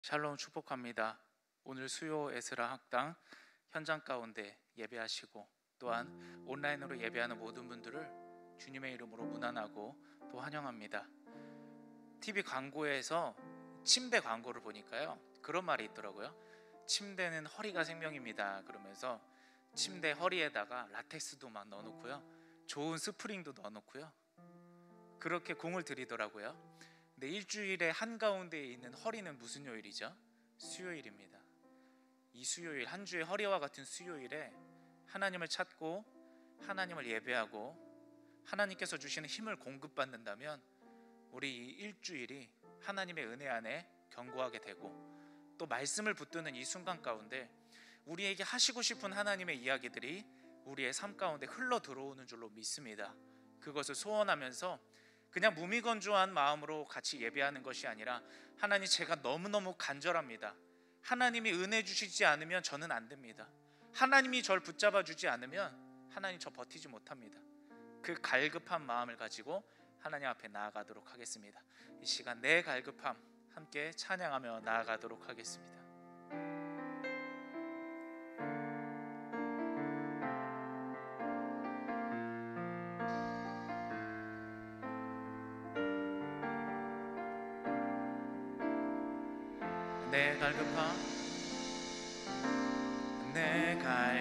샬롬 축복합니다. 오늘 수요 에스라 학당 현장 가운데 예배하시고 또한 온라인으로 예배하는 모든 분들을 주님의 이름으로 문안하고 또 환영합니다. TV 광고에서 침대 광고를 보니까요, 그런 말이 있더라고요. 침대는 허리가 생명입니다. 그러면서 침대 허리에다가 라텍스도 막 넣어놓고요, 좋은 스프링도 넣어놓고요, 그렇게 공을 들이더라고요. 근데 일주일의 한가운데에 있는 허리는 무슨 요일이죠? 수요일입니다. 이 수요일, 한 주의 허리와 같은 수요일에 하나님을 찾고 하나님을 예배하고 하나님께서 주시는 힘을 공급받는다면 우리 이 일주일이 하나님의 은혜 안에 견고하게 되고, 또 말씀을 붙드는 이 순간 가운데 우리에게 하시고 싶은 하나님의 이야기들이 우리의 삶 가운데 흘러 들어오는 줄로 믿습니다. 그것을 소원하면서 그냥 무미건조한 마음으로 같이 예배하는 것이 아니라, 하나님, 제가 너무너무 간절합니다. 하나님이 은혜 주시지 않으면 저는 안 됩니다. 하나님이 저를 붙잡아 주지 않으면 하나님, 저 버티지 못합니다. 그 갈급한 마음을 가지고 하나님 앞에 나아가도록 하겠습니다. 이 시간 내 갈급함 함께 찬양하며 나아가도록 하겠습니다. 내 갈급함, 내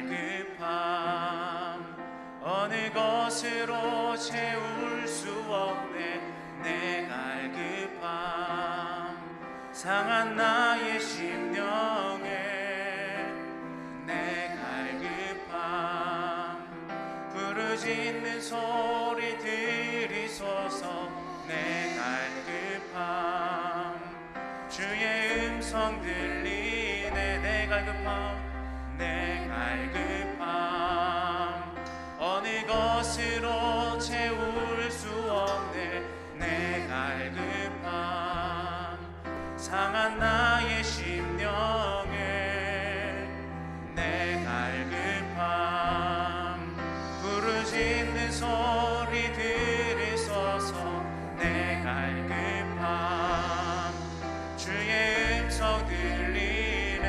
갈급함 어느 것으로 채울 수 없네. 내 갈급함 상한 나의 심령에, 내 갈급함 부르짖는 소리 들이소서. 내 갈급함 주의 음성 들리네. 내 갈급함, 내 갈급함 어느 것으로 채울 수 없네. 내 갈급함 상한 나의 심령에, 내 갈급함 부르짖는 소리 들으소서. 내 갈급함 주의 음성 들리네.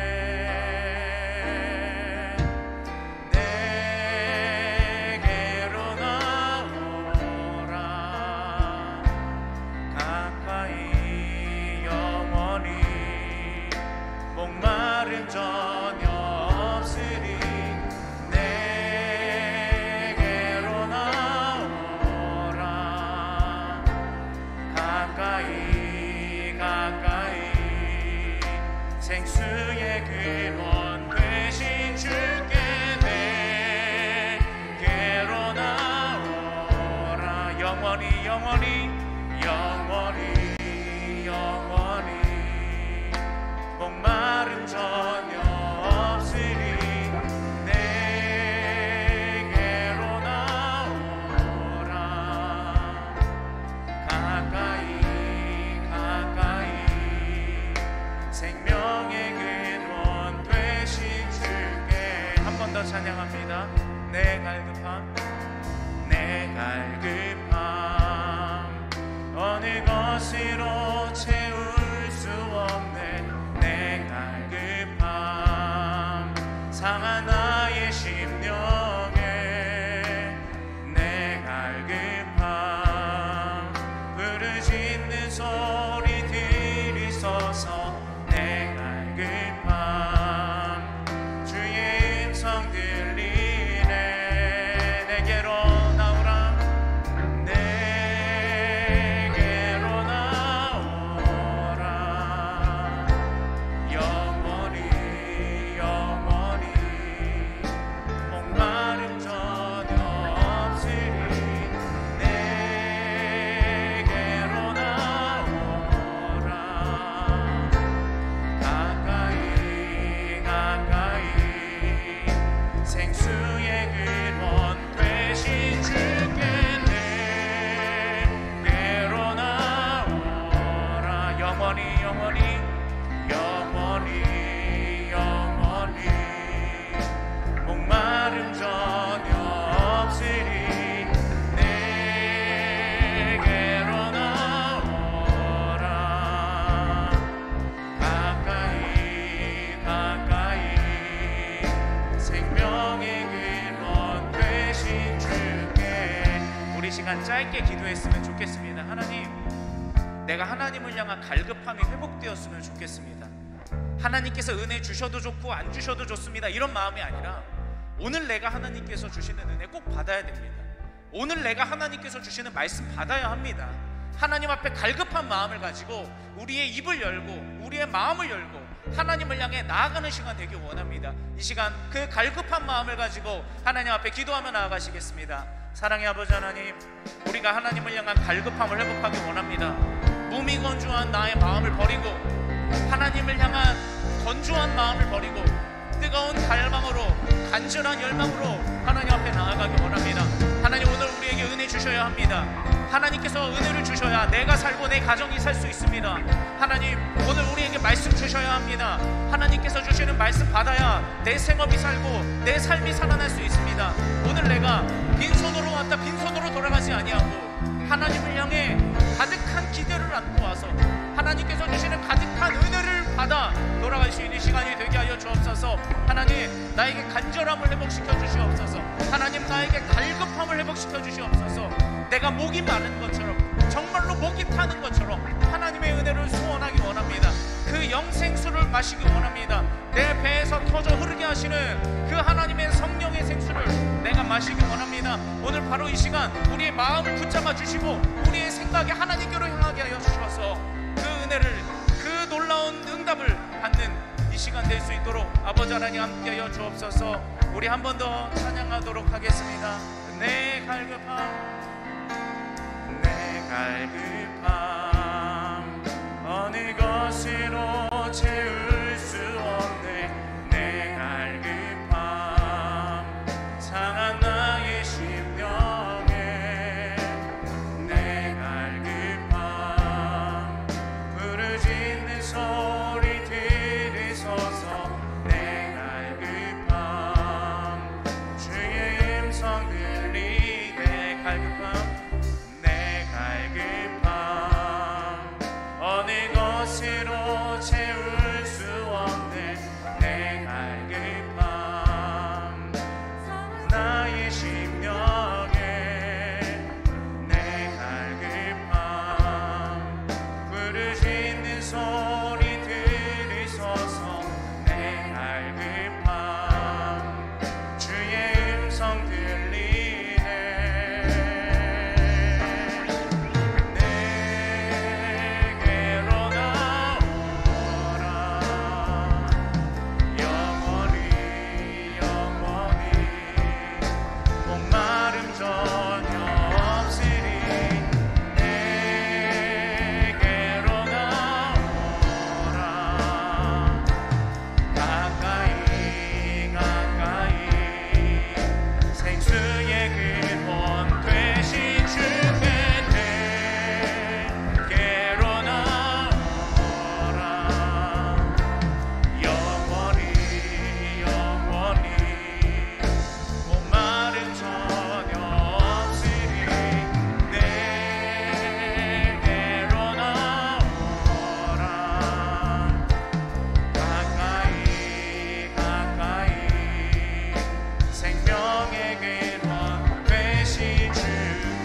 내게로 나오라 가까이 영원히. 목마름 전혀 없으리. 내게로 나오라 가까이 가까이. 생수의 근원 되신 주께 내게로 나오라. 영원히 영원히 영원히 영원히. 목마름 전혀 없으리. 내게로 나오라 가까이 가까이. 생명의 근원 되신 주께. 한 번 더 찬양합니다. 내 갈급함, 내 갈급함 어느 것으로 채울 수 없네. 내 갈급함 상한 나의 심령에, 내 갈급함 부르짖는 소리 들으소서. 내 갈급함 주의 음성 들리네. 내게로 나오라. 내게로 나오라 시간 짧게 기도했으면 좋겠습니다. 하나님, 내가 하나님을 향한 갈급함이 회복되었으면 좋겠습니다. 하나님께서 은혜 주셔도 좋고 안 주셔도 좋습니다, 이런 마음이 아니라 오늘 내가 하나님께서 주시는 은혜 꼭 받아야 됩니다. 오늘 내가 하나님께서 주시는 말씀 받아야 합니다. 하나님 앞에 갈급한 마음을 가지고 우리의 입을 열고 우리의 마음을 열고 하나님을 향해 나아가는 시간 되길 원합니다. 이 시간 그 갈급한 마음을 가지고 하나님 앞에 기도하며 나아가시겠습니다. 사랑의 아버지 하나님, 우리가 하나님을 향한 갈급함을 회복하기 원합니다. 무미건조한 나의 마음을 버리고 하나님을 향한 건조한 마음을 버리고 뜨거운 갈망으로, 간절한 열망으로 하나님 앞에 나아가기 원합니다. 하나님, 오늘 우리에게 은혜 주셔야 합니다. 하나님께서 은혜를 주셔야 내가 살고 내 가정이 살 수 있습니다. 하나님, 오늘 우리에게 말씀 주셔야 합니다. 하나님께서 주시는 말씀 받아야 내 생업이 살고 내 삶이 살아날 수 있습니다. 오늘 내가 빈손으로 왔다 빈손으로 돌아가지 아니하고 하나님을 향해 가득한 기대를 안고 와서 하나님께서 주시는 가득한 은혜를 받아 돌아갈 수 있는 시간이 되게 하여 주옵소서. 하나님, 나에게 간절함을 회복시켜 주시옵소서. 하나님, 나에게 갈급함을 회복시켜 주시옵소서. 내가 목이 마른 것처럼, 정말로 목이 타는 것처럼 하나님의 은혜를 소원하기 원합니다. 그 영생수를 마시기 원합니다. 내 배에서 터져 흐르게 하시는 그 하나님의 성령의 생수를 내가 마시기 원합니다. 오늘 바로 이 시간 우리의 마음을 붙잡아 주시고 우리의 생각이 하나님께로 향하게 하여 주셔서 그 은혜를, 그 놀라운 응답을 받는 이 시간 될 수 있도록 아버지 하나님 함께하여 주옵소서. 우리 한 번 더 찬양하도록 하겠습니다. 내 갈급함, 내 갈급함 어느 것으로 채울 수 없네. 내 갈급함 상한 나의 심령에 내 갈급함 부르짖는 소리 들으소서. 내 갈급함 주의 음성 들리. 내 갈급함, 내 갈급함 어느 것으로 채울 수 없네. 내 갈급함 나의 심령에 내 갈급함 부르짖는 소리 들으소서. 내 갈급함 주의 음성 들리네. 내게로 나오라. 영원히 영원히 목마름 전혀 없으리. 내게로 나오라. 가까이 가까이 생수의 근원 되신 주께 내게로 나오라. 영원히 영원히 목마름 전혀 없으리. 내게로 나오라. 가까이 가까이 생명의 근원 되신 주께.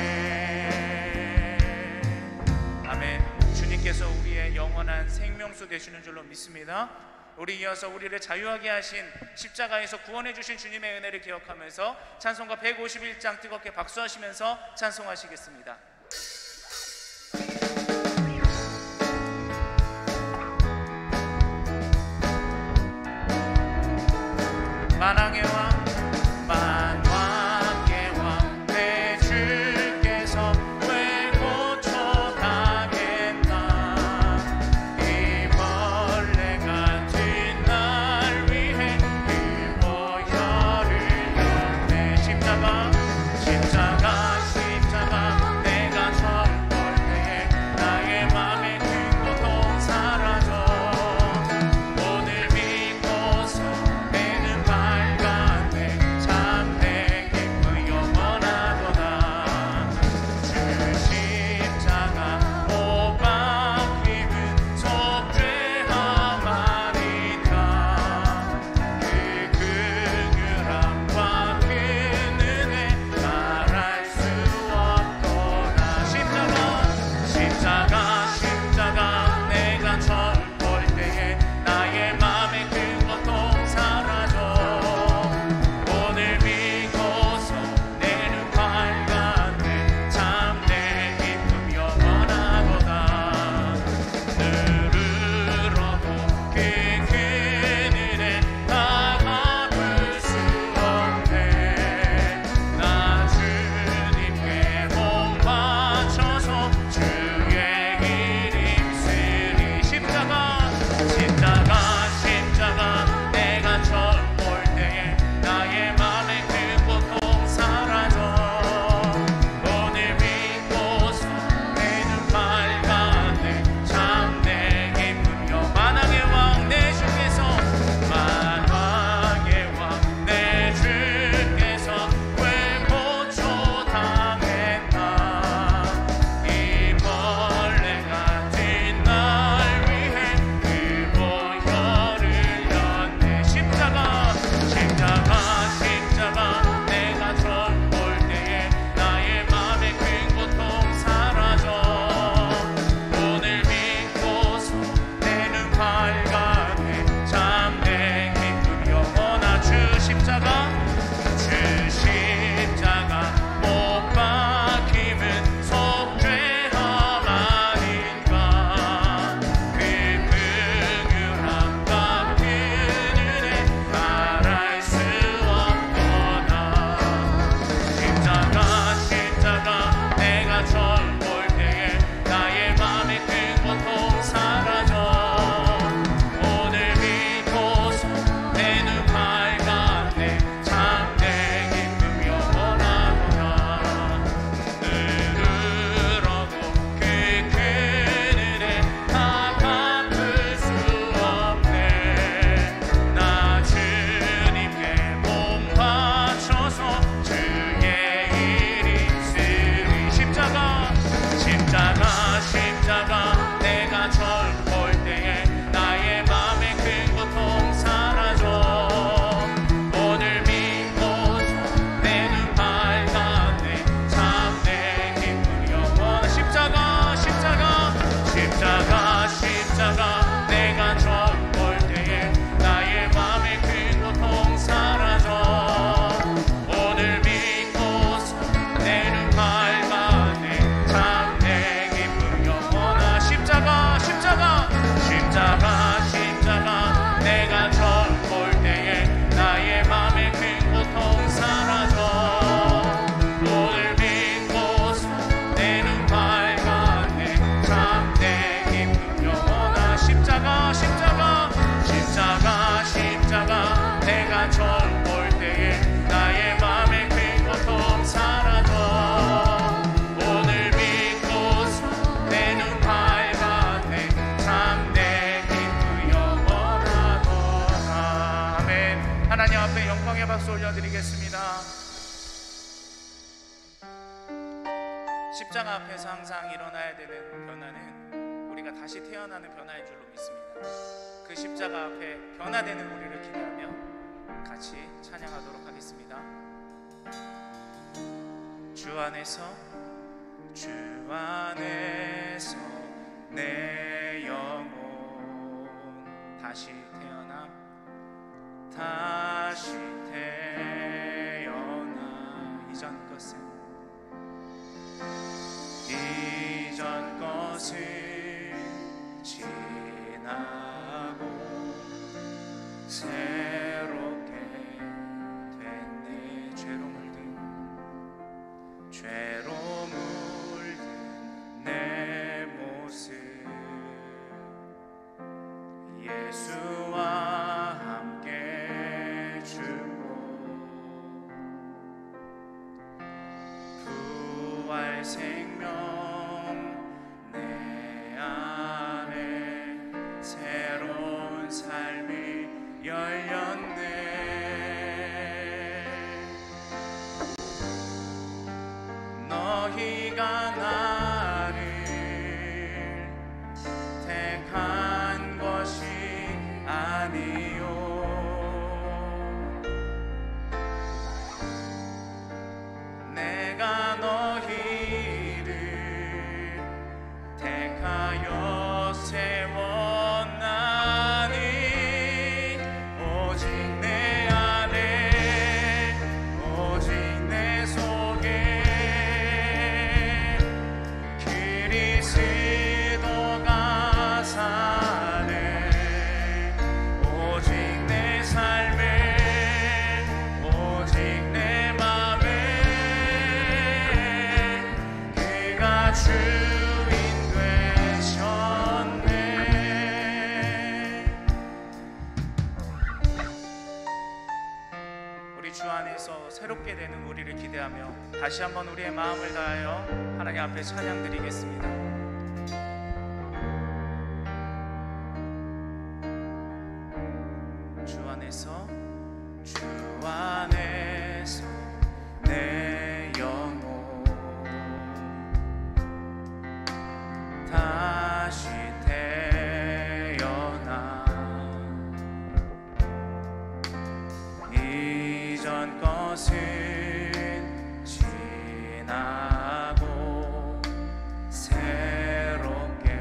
아멘. 주님께서 우리의 영원한 생명수 되시는 줄로 믿습니다. 우리 이어서 우리를 자유하게 하신 십자가에서 구원해 주신 주님의 은혜를 기억하면서 찬송가 151장 뜨겁게 박수하시면서 찬송하시겠습니다. 만왕의 왕, 만왕의 왕 내 주께서 왜 고쳐가겠나. 이 벌레 같은 날 위해 그 보혈을 흘렸네. 십자가 십자가 십자가 내가 박수 올려드리겠습니다. 십자가 앞에서 항상 일어나야 되는 변화는 우리가 다시 태어나는 변화인 줄로 믿습니다. 그 십자가 앞에 변화되는 우리를 기대하며 같이 찬양하도록 하겠습니다. 주 안에서 내 영혼 다시 태어나 이전 것은 지나고 새롭게 됐네. 죄로 물든 내 모습 예수와 함께 죽고 부활 생명 내 안에 새로운 삶이 열렸네. 너희가 나를 택한 것이 아니요 내가 너희를 택하여 세웠나니 오직 내 안에 오직 내 속에 그리스도가 사네. 오직 내 삶에 오직 내 맘에 그가 주인 되셨네. 우리 주 안에서 새롭게 되는 우리를 기대하며 다시 한번 우리의 마음을 다하여 하나님 앞에 찬양드리겠습니다. 주 안에서 내 영혼 다시 태어나 이전 것은 지나고 새롭게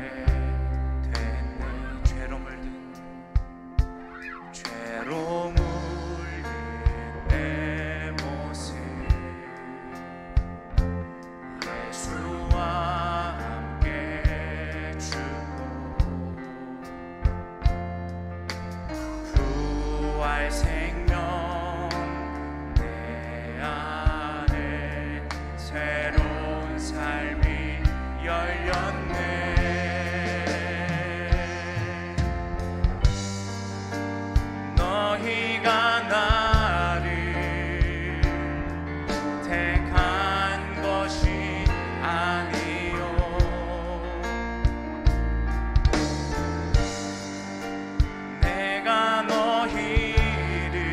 됐네. 죄로 물든 내 모습 예수와 함께 죽고 부활 생명 내 안에 새로운 삶이 열렸네. 너희가 나를 택한 것이 아니요 내가 너희를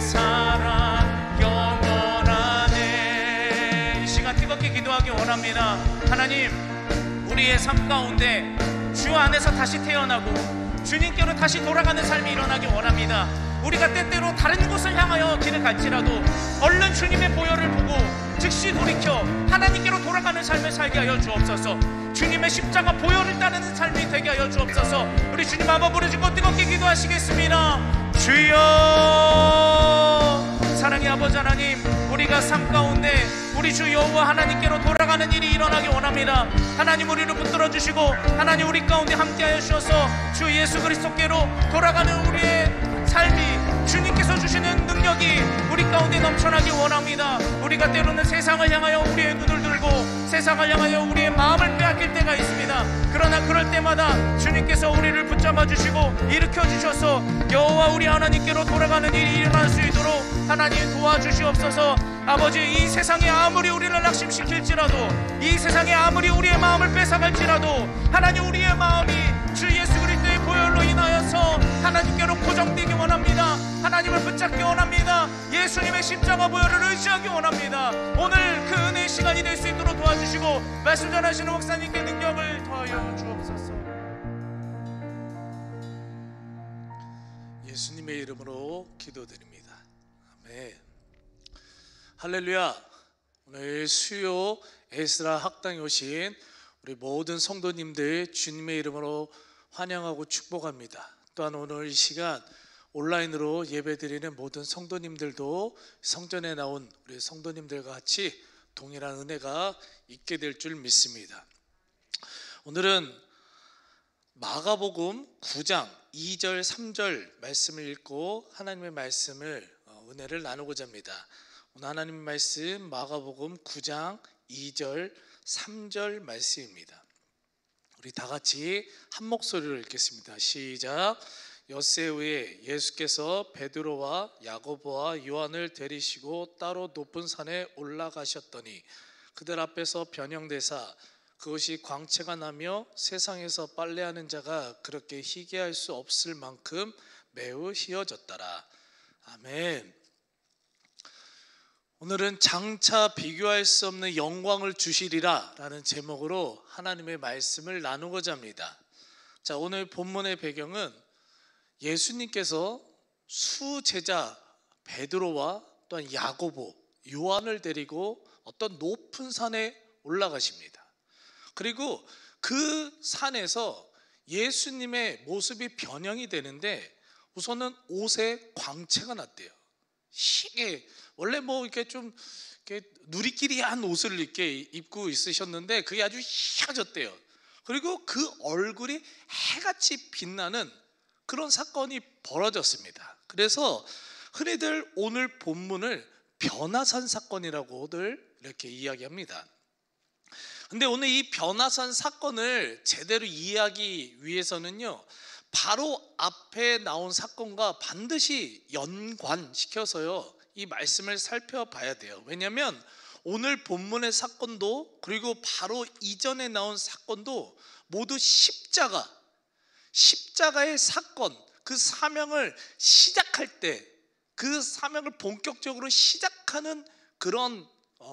사랑 영원하네. 이 시간 뜨겁게 기도하기 원합니다. 하나님, 우리의 삶 가운데 주 안에서 다시 태어나고 주님께로 다시 돌아가는 삶이 일어나기 원합니다. 우리가 때때로 다른 곳을 향하여 길을 갈지라도 얼른 주님의 보혈을 보고 즉시 돌이켜 하나님께로 돌아가는 삶을 살게 하여 주옵소서. 주님의 십자가 보혈을 따르는 삶이 되게 하여 주옵소서. 우리 주님 한번 부르시고 뜨겁게 기도하시겠습니다. 주여, 사랑의 아버지 하나님, 우리가 삶 가운데 우리 주 여호와 하나님께로 돌아가는 일이 일어나기 원합니다. 하나님, 우리를 붙들어 주시고 하나님, 우리 가운데 함께하여 주셔서 주 예수 그리스도께로 돌아가는 우리의 삶이 주님께서 주시는 능력이 우리 가운데 넘쳐나기 원합니다. 우리가 때로는 세상을 향하여 우리의 눈을 들고 세상을 향하여 우리의 마음을 빼앗길 때가 있습니다. 그러나 그럴 때마다 주님께서 우리를 붙잡아 주시고 일으켜 주셔서 여호와 우리 하나님께로 돌아가는 일이 일어날 수 있도록 하나님 도와주시옵소서. 아버지, 이 세상에 아무리 우리를 낙심시킬지라도, 이 세상에 아무리 우리의 마음을 뺏어갈지라도 하나님, 우리의 마음이 주 예수 그리스도의 보혈로 인하여서 하나님께로 고정되기 원합니다. 하나님을 붙잡기 원합니다. 예수님의 십자가 보혈을 의지하기 원합니다. 오늘 그 은혜의 시간이 될 수 있도록 도와주시고 말씀 전하시는 목사님께 능력을 더하여 주옵소서. 예수님의 이름으로 기도드립니다. 아멘. 할렐루야. 오늘 수요 에스라 학당에 오신 우리 모든 성도님들 주님의 이름으로 환영하고 축복합니다. 또한 오늘 이 시간 온라인으로 예배드리는 모든 성도님들도 성전에 나온 우리 성도님들과 같이 동일한 은혜가 있게 될 줄 믿습니다. 오늘은 마가복음 9장 2절 3절 말씀을 읽고 하나님의 말씀을 은혜를 나누고자 합니다. 오늘 하나님의 말씀 마가복음 9장 2절 3절 말씀입니다. 우리 다 같이 한 목소리로 읽겠습니다. 시작. 엿새 후에 예수께서 베드로와 야고보와 요한을 데리시고 따로 높은 산에 올라가셨더니 그들 앞에서 변형되사 그것이 광채가 나며 세상에서 빨래하는 자가 그렇게 희게할 수 없을 만큼 매우 희어졌더라. 아멘. 오늘은 장차 비교할 수 없는 영광을 주시리라 라는 제목으로 하나님의 말씀을 나누고자 합니다. 자, 오늘 본문의 배경은 예수님께서 수제자 베드로와 또한 야고보, 요한을 데리고 어떤 높은 산에 올라가십니다. 그리고 그 산에서 예수님의 모습이 변형이 되는데 우선은 옷에 광채가 났대요. 희게, 원래 뭐 이렇게 좀 이렇게 누리끼리한 옷을 이렇게 입고 있으셨는데 그게 아주 희어졌대요. 그리고 그 얼굴이 해같이 빛나는 그런 사건이 벌어졌습니다. 그래서 흔히들 오늘 본문을 변화산 사건이라고들 이렇게 이야기합니다. 근데 오늘 이 변화산 사건을 제대로 이해하기 위해서는요, 바로 앞에 나온 사건과 반드시 연관시켜서요 이 말씀을 살펴봐야 돼요. 왜냐하면 오늘 본문의 사건도 그리고 바로 이전에 나온 사건도 모두 십자가의 사건, 그 사명을 시작할 때, 그 사명을 본격적으로 시작하는 그런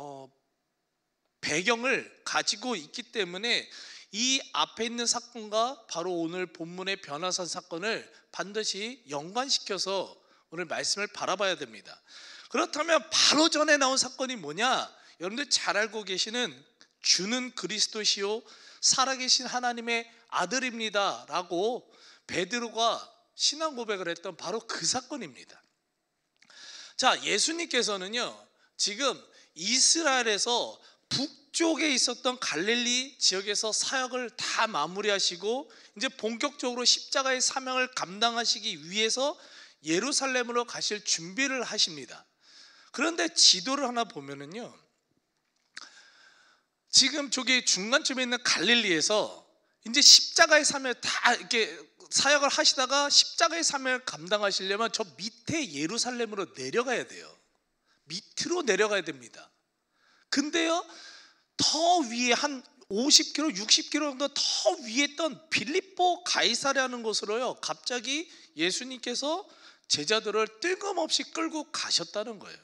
배경을 가지고 있기 때문에 이 앞에 있는 사건과 바로 오늘 본문의 변화산 사건을 반드시 연관시켜서 오늘 말씀을 바라봐야 됩니다. 그렇다면 바로 전에 나온 사건이 뭐냐? 여러분들 잘 알고 계시는 주는 그리스도시요 살아계신 하나님의 아들입니다 라고 베드로가 신앙 고백을 했던 바로 그 사건입니다. 자, 예수님께서는요 지금 이스라엘에서 북쪽에 있었던 갈릴리 지역에서 사역을 다 마무리하시고 이제 본격적으로 십자가의 사명을 감당하시기 위해서 예루살렘으로 가실 준비를 하십니다. 그런데 지도를 하나 보면은요, 지금 저기 중간쯤에 있는 갈릴리에서 이제 십자가의 사명을 다 이렇게 사역을 하시다가 십자가의 사명을 감당하시려면 저 밑에 예루살렘으로 내려가야 돼요. 밑으로 내려가야 됩니다. 근데요, 더 위에 한 50km, 60km 정도 더 위에 있던 빌립보 가이사랴라는 곳으로요 갑자기 예수님께서 제자들을 뜬금없이 끌고 가셨다는 거예요.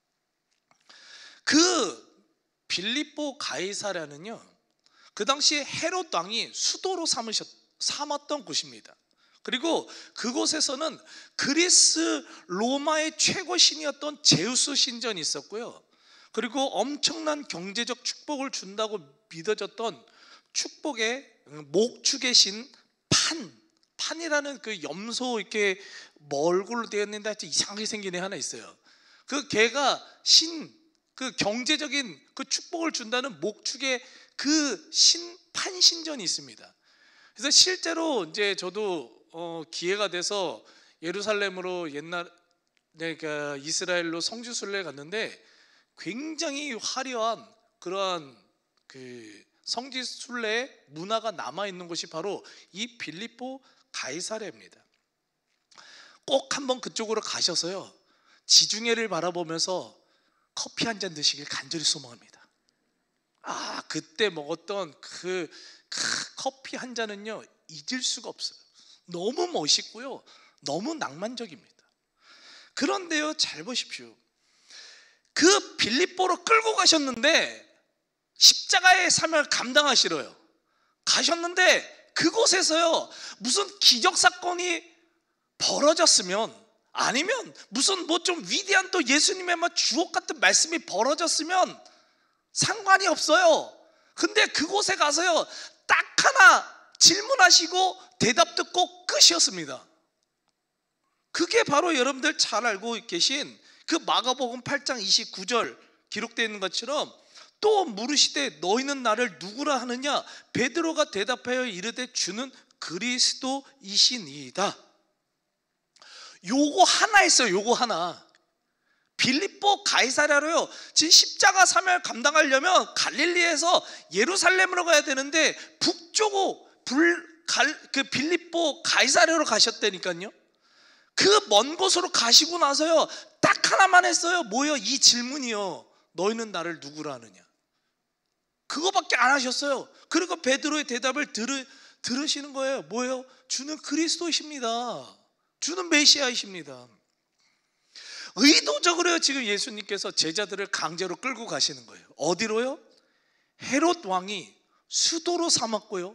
그 빌립보 가이사랴는요, 그 당시 헤롯 왕이 수도로 삼았던 곳입니다. 그리고 그곳에서는 그리스 로마의 최고 신이었던 제우스 신전이 있었고요, 그리고 엄청난 경제적 축복을 준다고 믿어졌던 축복의 목축의 신 판이라는 그 염소 이렇게 얼굴로 되어 있는데 하여튼 이상하게 생긴 애 하나 있어요. 그 걔가 그 경제적인 그 축복을 준다는 목축의 그 판신전이 있습니다. 그래서 실제로 이제 저도 기회가 돼서 예루살렘으로 옛날 내가 이스라엘로 성지 순례에 갔는데 굉장히 화려한 그러한 그 성지 순례의 문화가 남아 있는 곳이 바로 이 빌립보 가이사랴입니다. 꼭 한번 그쪽으로 가셔서요, 지중해를 바라보면서 커피 한 잔 드시길 간절히 소망합니다. 그때 먹었던 그 커피 한 잔은요, 잊을 수가 없어요. 너무 멋있고요, 너무 낭만적입니다. 그런데요, 잘 보십시오. 그 빌립보로 끌고 가셨는데 십자가의 사명을 감당하시러요 가셨는데 그곳에서요, 무슨 기적 사건이 벌어졌으면, 아니면 무슨 뭐 좀 위대한 또 예수님의 막 주옥 같은 말씀이 벌어졌으면 상관이 없어요. 근데 그곳에 가서요, 딱 하나 질문하시고 대답 듣고 끝이었습니다. 그게 바로 여러분들 잘 알고 계신 그 마가복음 8장 29절 기록되어 있는 것처럼, 또 물으시되 너희는 나를 누구라 하느냐? 베드로가 대답하여 이르되 주는 그리스도이시니이다. 요거 하나 있어요. 요거 하나. 빌립보 가이사랴로요, 지금 십자가 사명을 감당하려면 갈릴리에서 예루살렘으로 가야 되는데 북쪽으로 그 빌립보 가이사랴로 가셨다니까요. 그 먼 곳으로 가시고 나서요, 딱 하나만 했어요. 뭐요? 이 질문이요. 너희는 나를 누구라 하느냐? 그거밖에 안 하셨어요. 그리고 베드로의 대답을 들으시는 거예요. 뭐예요? 주는 그리스도이십니다. 주는 메시아이십니다. 의도적으로요, 지금 예수님께서 제자들을 강제로 끌고 가시는 거예요. 어디로요? 헤롯 왕이 수도로 삼았고요,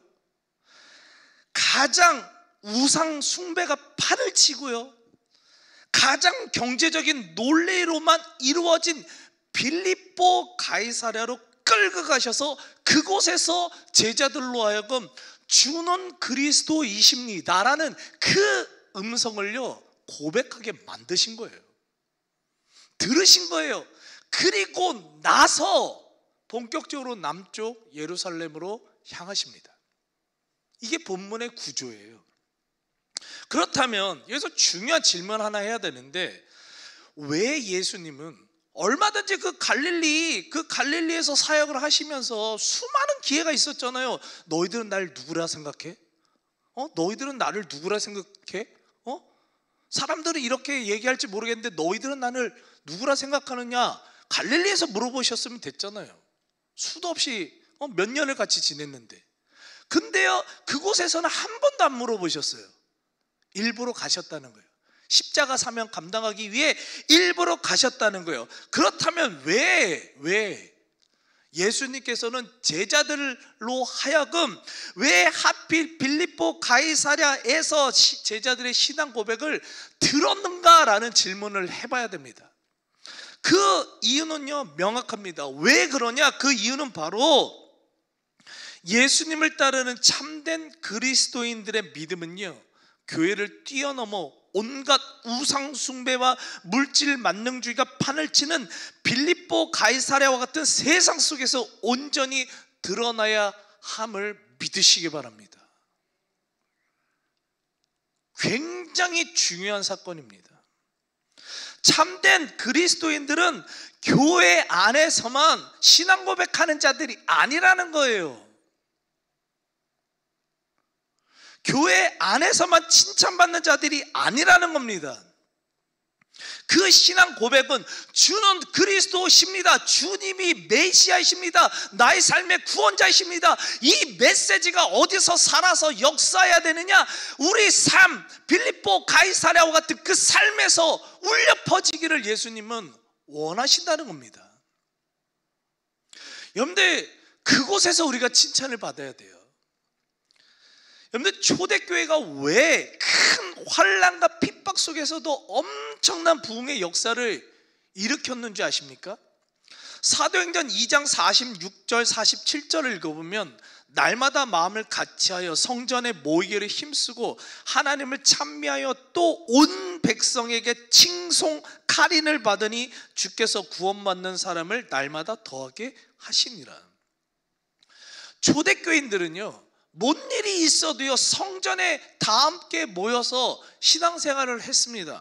가장 우상 숭배가 판을 치고요, 가장 경제적인 논리로만 이루어진 빌립보 가이사랴로 끌고 가셔서 그곳에서 제자들로 하여금 주는 그리스도이십니다라는 그 음성을요, 고백하게 만드신 거예요. 들으신 거예요. 그리고 나서 본격적으로 남쪽 예루살렘으로 향하십니다. 이게 본문의 구조예요. 그렇다면 여기서 중요한 질문 하나 해야 되는데, 왜 예수님은 얼마든지 그 갈릴리에서 사역을 하시면서 수많은 기회가 있었잖아요. 너희들은 나를 누구라 생각해? 너희들은 나를 누구라 생각해? 사람들은 이렇게 얘기할지 모르겠는데 너희들은 나를 누구라 생각하느냐? 갈릴리에서 물어보셨으면 됐잖아요. 수도 없이 몇 년을 같이 지냈는데. 근데요, 그곳에서는 한 번도 안 물어보셨어요. 일부러 가셨다는 거예요. 십자가 사명 감당하기 위해 일부러 가셨다는 거예요. 그렇다면 왜 예수님께서는 제자들로 하여금 왜 하필 빌립보 가이사랴에서 제자들의 신앙 고백을 들었는가라는 질문을 해봐야 됩니다. 그 이유는요, 명확합니다. 왜 그러냐? 그 이유는 바로 예수님을 따르는 참된 그리스도인들의 믿음은요, 교회를 뛰어넘어 온갖 우상 숭배와 물질 만능주의가 판을 치는 빌립보 가이사랴와 같은 세상 속에서 온전히 드러나야 함을 믿으시기 바랍니다. 굉장히 중요한 사건입니다. 참된 그리스도인들은 교회 안에서만 신앙 고백하는 자들이 아니라는 거예요. 교회 안에서만 칭찬받는 자들이 아니라는 겁니다. 그 신앙 고백은 주는 그리스도십니다, 주님이 메시아이십니다, 나의 삶의 구원자이십니다. 이 메시지가 어디서 살아서 역사해야 되느냐? 우리 삶, 빌립보, 가이사랴와 같은 그 삶에서 울려 퍼지기를 예수님은 원하신다는 겁니다. 여러분들, 그곳에서 우리가 칭찬을 받아야 돼요. 여러분들, 초대교회가 왜 큰 환난과 핍박 속에서도 엄청난 부흥의 역사를 일으켰는지 아십니까? 사도행전 2장 46절 47절을 읽어보면 날마다 마음을 같이하여 성전에 모이기를 힘쓰고 하나님을 찬미하여 또 온 백성에게 칭송 칼인을 받으니 주께서 구원받는 사람을 날마다 더하게 하시니라. 초대교인들은요, 뭔 일이 있어도요 성전에 다 함께 모여서 신앙생활을 했습니다.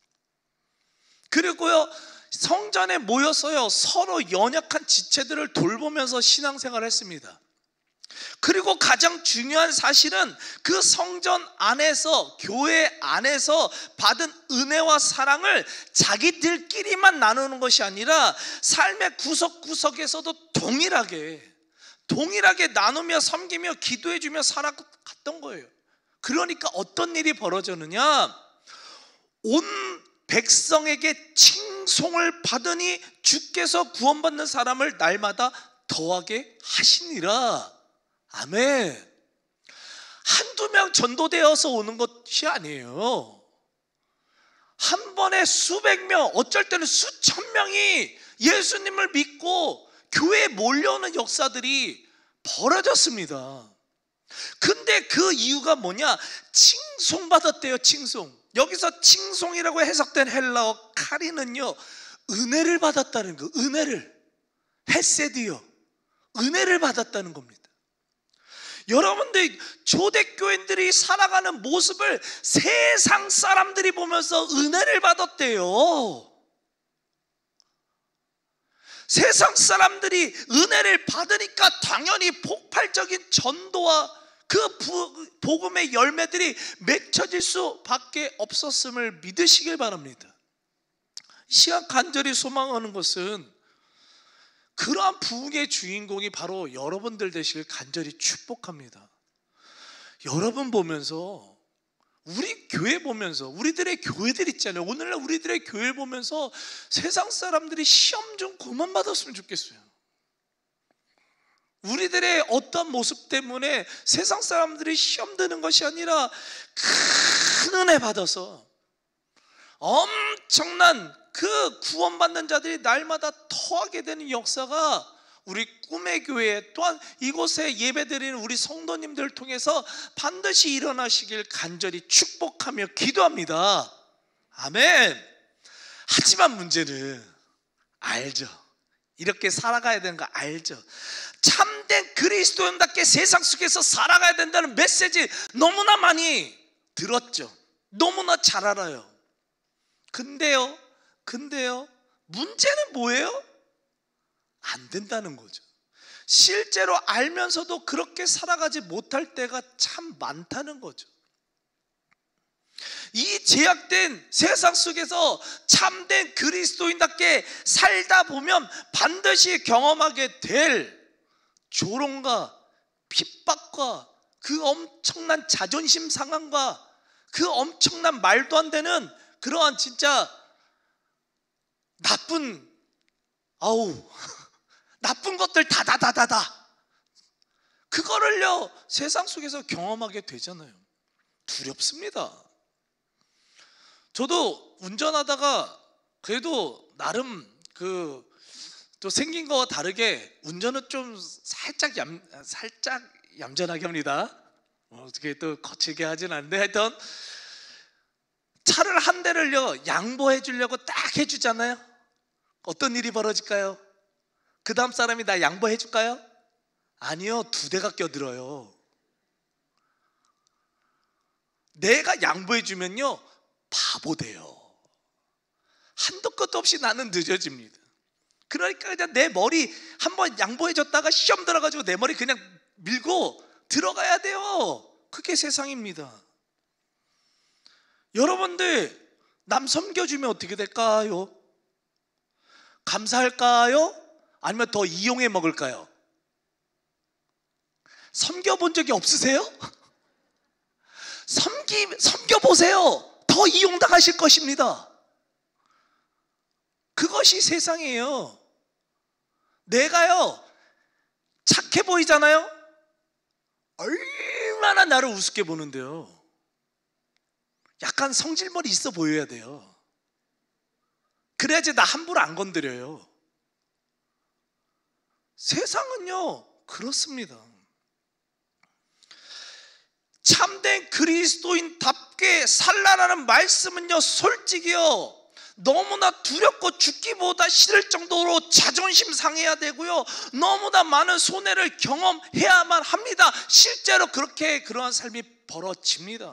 그리고요 성전에 모여서요 서로 연약한 지체들을 돌보면서 신앙생활을 했습니다. 그리고 가장 중요한 사실은 그 성전 안에서, 교회 안에서 받은 은혜와 사랑을 자기들끼리만 나누는 것이 아니라 삶의 구석구석에서도 동일하게 나누며 섬기며 기도해주며 살아갔던 거예요. 그러니까 어떤 일이 벌어졌느냐? 온 백성에게 칭송을 받으니 주께서 구원받는 사람을 날마다 더하게 하시니라. 아멘. 한두 명 전도되어서 오는 것이 아니에요. 한 번에 수백 명, 어쩔 때는 수천 명이 예수님을 믿고 교회에 몰려오는 역사들이 벌어졌습니다. 근데 그 이유가 뭐냐? 칭송받았대요. 칭송. 여기서 칭송이라고 해석된 헬라어 카리는요, 은혜를 받았다는 거. 은혜를, 헤세디요, 은혜를 받았다는 겁니다. 여러분들, 초대교인들이 살아가는 모습을 세상 사람들이 보면서 은혜를 받았대요. 세상 사람들이 은혜를 받으니까 당연히 폭발적인 전도와 그 복음의 열매들이 맺혀질 수밖에 없었음을 믿으시길 바랍니다. 이 시간 간절히 소망하는 것은 그러한 부흥의 주인공이 바로 여러분들 되시길 간절히 축복합니다. 여러분 보면서, 우리 교회 보면서, 우리들의 교회들 있잖아요. 오늘날 우리들의 교회를 보면서 세상 사람들이 시험 좀 그만 받았으면 좋겠어요. 우리들의 어떤 모습 때문에 세상 사람들이 시험 드는 것이 아니라 큰 은혜 받아서 엄청난 그 구원받는 자들이 날마다 더하게 되는 역사가 우리 꿈의 교회, 또한 이곳에 예배드리는 우리 성도님들을 통해서 반드시 일어나시길 간절히 축복하며 기도합니다. 아멘. 하지만 문제는 알죠. 이렇게 살아가야 되는 거 알죠. 참된 그리스도인답게 세상 속에서 살아가야 된다는 메시지 너무나 많이 들었죠. 너무나 잘 알아요. 근데요 문제는 뭐예요? 안 된다는 거죠. 실제로 알면서도 그렇게 살아가지 못할 때가 참 많다는 거죠. 이 제약된 세상 속에서 참된 그리스도인답게 살다 보면 반드시 경험하게 될 조롱과 핍박과 그 엄청난 자존심 상함과 그 엄청난 말도 안 되는 그러한 진짜 나쁜 것들 다다다다다, 그거를요 세상 속에서 경험하게 되잖아요. 두렵습니다. 저도 운전하다가 그래도 나름 또 생긴 거와 다르게 운전은 좀 살짝 얌전하게 합니다. 어떻게 또 거칠게 하진 않는데, 하여튼 차를 한 대를요 양보해 주려고 딱 해주잖아요. 어떤 일이 벌어질까요? 그 다음 사람이 나 양보해 줄까요? 아니요, 두 대가 껴들어요. 내가 양보해 주면요 바보 돼요. 한도 끝도 없이 나는 늦어집니다. 그러니까 그냥 내 머리 한번 양보해 줬다가 시험 들어가지고 내 머리 그냥 밀고 들어가야 돼요. 그게 세상입니다. 여러분들, 남 섬겨주면 어떻게 될까요? 감사할까요? 아니면 더 이용해 먹을까요? 섬겨본 적이 없으세요? 섬겨보세요. 더 이용당하실 것입니다. 그것이 세상이에요. 내가요, 착해 보이잖아요? 얼마나 나를 우습게 보는데요. 약간 성질머리 있어 보여야 돼요. 그래야지 나 함부로 안 건드려요. 세상은요, 그렇습니다. 참된 그리스도인답게 살라라는 말씀은요, 솔직히요, 너무나 두렵고 죽기보다 싫을 정도로 자존심 상해야 되고요, 너무나 많은 손해를 경험해야만 합니다. 실제로 그러한 삶이 벌어집니다.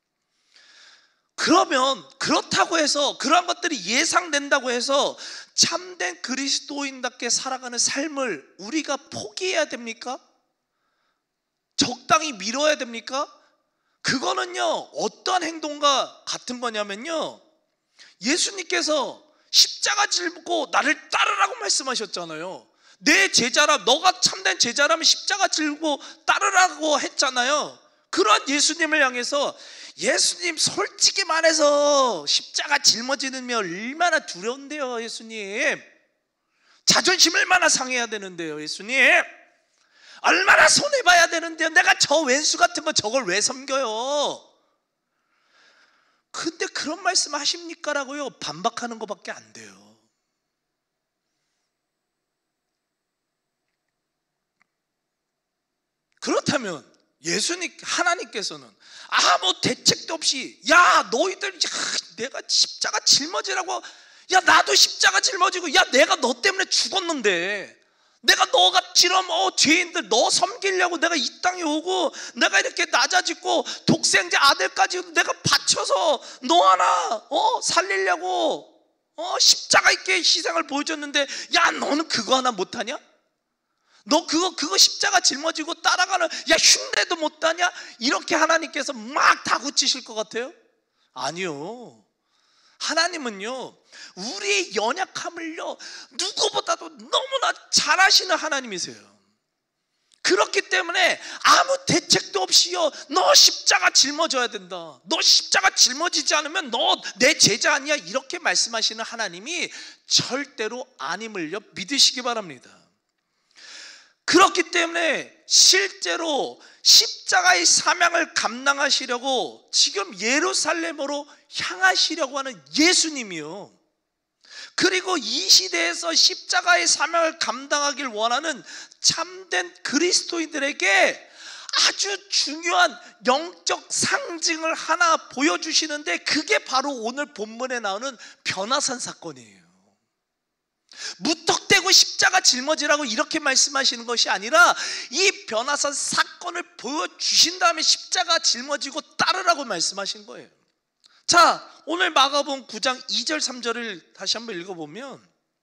그러면 그렇다고 해서, 그러한 것들이 예상된다고 해서 참된 그리스도인답게 살아가는 삶을 우리가 포기해야 됩니까? 적당히 미뤄야 됩니까? 그거는요, 어떠한 행동과 같은 거냐면요, 예수님께서 십자가 짊고 나를 따르라고 말씀하셨잖아요. 내 제자라, 너가 참된 제자라면 십자가 짊고 따르라고 했잖아요. 그런 예수님을 향해서, 예수님 솔직히 말해서 십자가 짊어지는 게 얼마나 두려운데요, 예수님. 자존심 얼마나 상해야 되는데요, 예수님. 얼마나 손해봐야 되는데요. 내가 저 왼수 같은 거 저걸 왜 섬겨요? 근데 그런 말씀 하십니까? 라고요, 반박하는 것밖에 안 돼요. 그렇다면 예수님, 하나님께서는 아무 대책도 없이, 야 너희들, 내가 십자가 짊어지라고, 야 나도 십자가 짊어지고, 야 내가 너 때문에 죽었는데, 내가 너같이럼 죄인들 너 섬기려고 내가 이 땅에 오고, 내가 이렇게 낮아지고 독생자 아들까지 내가 바쳐서 너 하나 살리려고 십자가 있게 희생을 보여줬는데, 야 너는 그거 하나 못하냐? 너 그거 십자가 짊어지고 따라가는, 야 흉내도 못 따냐? 이렇게 하나님께서 막 다그치실 것 같아요? 아니요. 하나님은요, 우리의 연약함을요, 누구보다도 너무나 잘 아시는 하나님이세요. 그렇기 때문에 아무 대책도 없이요, 너 십자가 짊어져야 된다, 너 십자가 짊어지지 않으면 너 내 제자 아니야, 이렇게 말씀하시는 하나님이 절대로 아님을요, 믿으시기 바랍니다. 그렇기 때문에 실제로 십자가의 사명을 감당하시려고 지금 예루살렘으로 향하시려고 하는 예수님이요, 그리고 이 시대에서 십자가의 사명을 감당하길 원하는 참된 그리스도인들에게 아주 중요한 영적 상징을 하나 보여주시는데, 그게 바로 오늘 본문에 나오는 변화산 사건이에요. 무턱대고 십자가 짊어지라고 이렇게 말씀하시는 것이 아니라, 이 변화산 사건을 보여주신 다음에 십자가 짊어지고 따르라고 말씀하신 거예요. 자, 오늘 마가복음 9장 2절 3절을 다시 한번 읽어보면,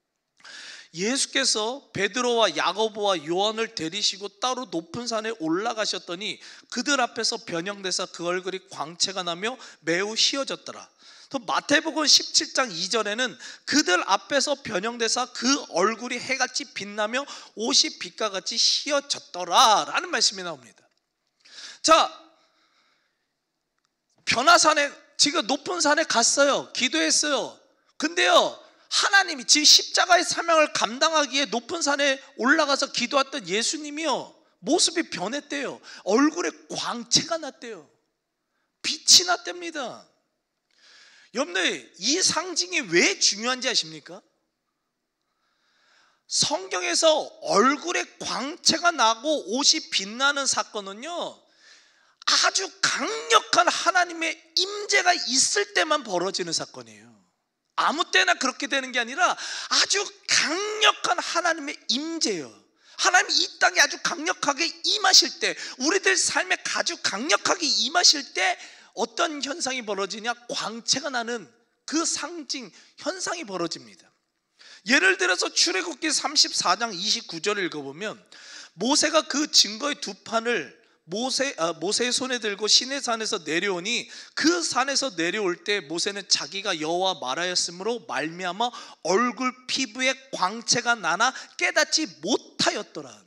예수께서 베드로와 야고보와 요한을 데리시고 따로 높은 산에 올라가셨더니 그들 앞에서 변형되사 그 얼굴이 광채가 나며 매우 희어졌더라. 또 마태복음 17장 2절에는 그들 앞에서 변형되사 그 얼굴이 해같이 빛나며 옷이 빛과 같이 희어졌더라 라는 말씀이 나옵니다. 자, 변화산에, 지금 높은 산에 갔어요. 기도했어요. 근데요, 하나님이 지금 십자가의 사명을 감당하기에 높은 산에 올라가서 기도했던 예수님이요, 모습이 변했대요. 얼굴에 광채가 났대요. 빛이 났답니다. 여러분들, 이 상징이 왜 중요한지 아십니까? 성경에서 얼굴에 광채가 나고 옷이 빛나는 사건은요, 아주 강력한 하나님의 임재가 있을 때만 벌어지는 사건이에요. 아무 때나 그렇게 되는 게 아니라 아주 강력한 하나님의 임재예요. 하나님이 이 땅에 아주 강력하게 임하실 때, 우리들 삶에 아주 강력하게 임하실 때 어떤 현상이 벌어지냐? 광채가 나는 그 상징, 현상이 벌어집니다. 예를 들어서 출애굽기 34장 29절을 읽어보면, 모세가 그 증거의 두 판을 모세의 손에 들고 시내산에서 내려오니 그 산에서 내려올 때 모세는 자기가 여호와 말하였으므로 말미암아 얼굴 피부에 광채가 나나 깨닫지 못하였더라.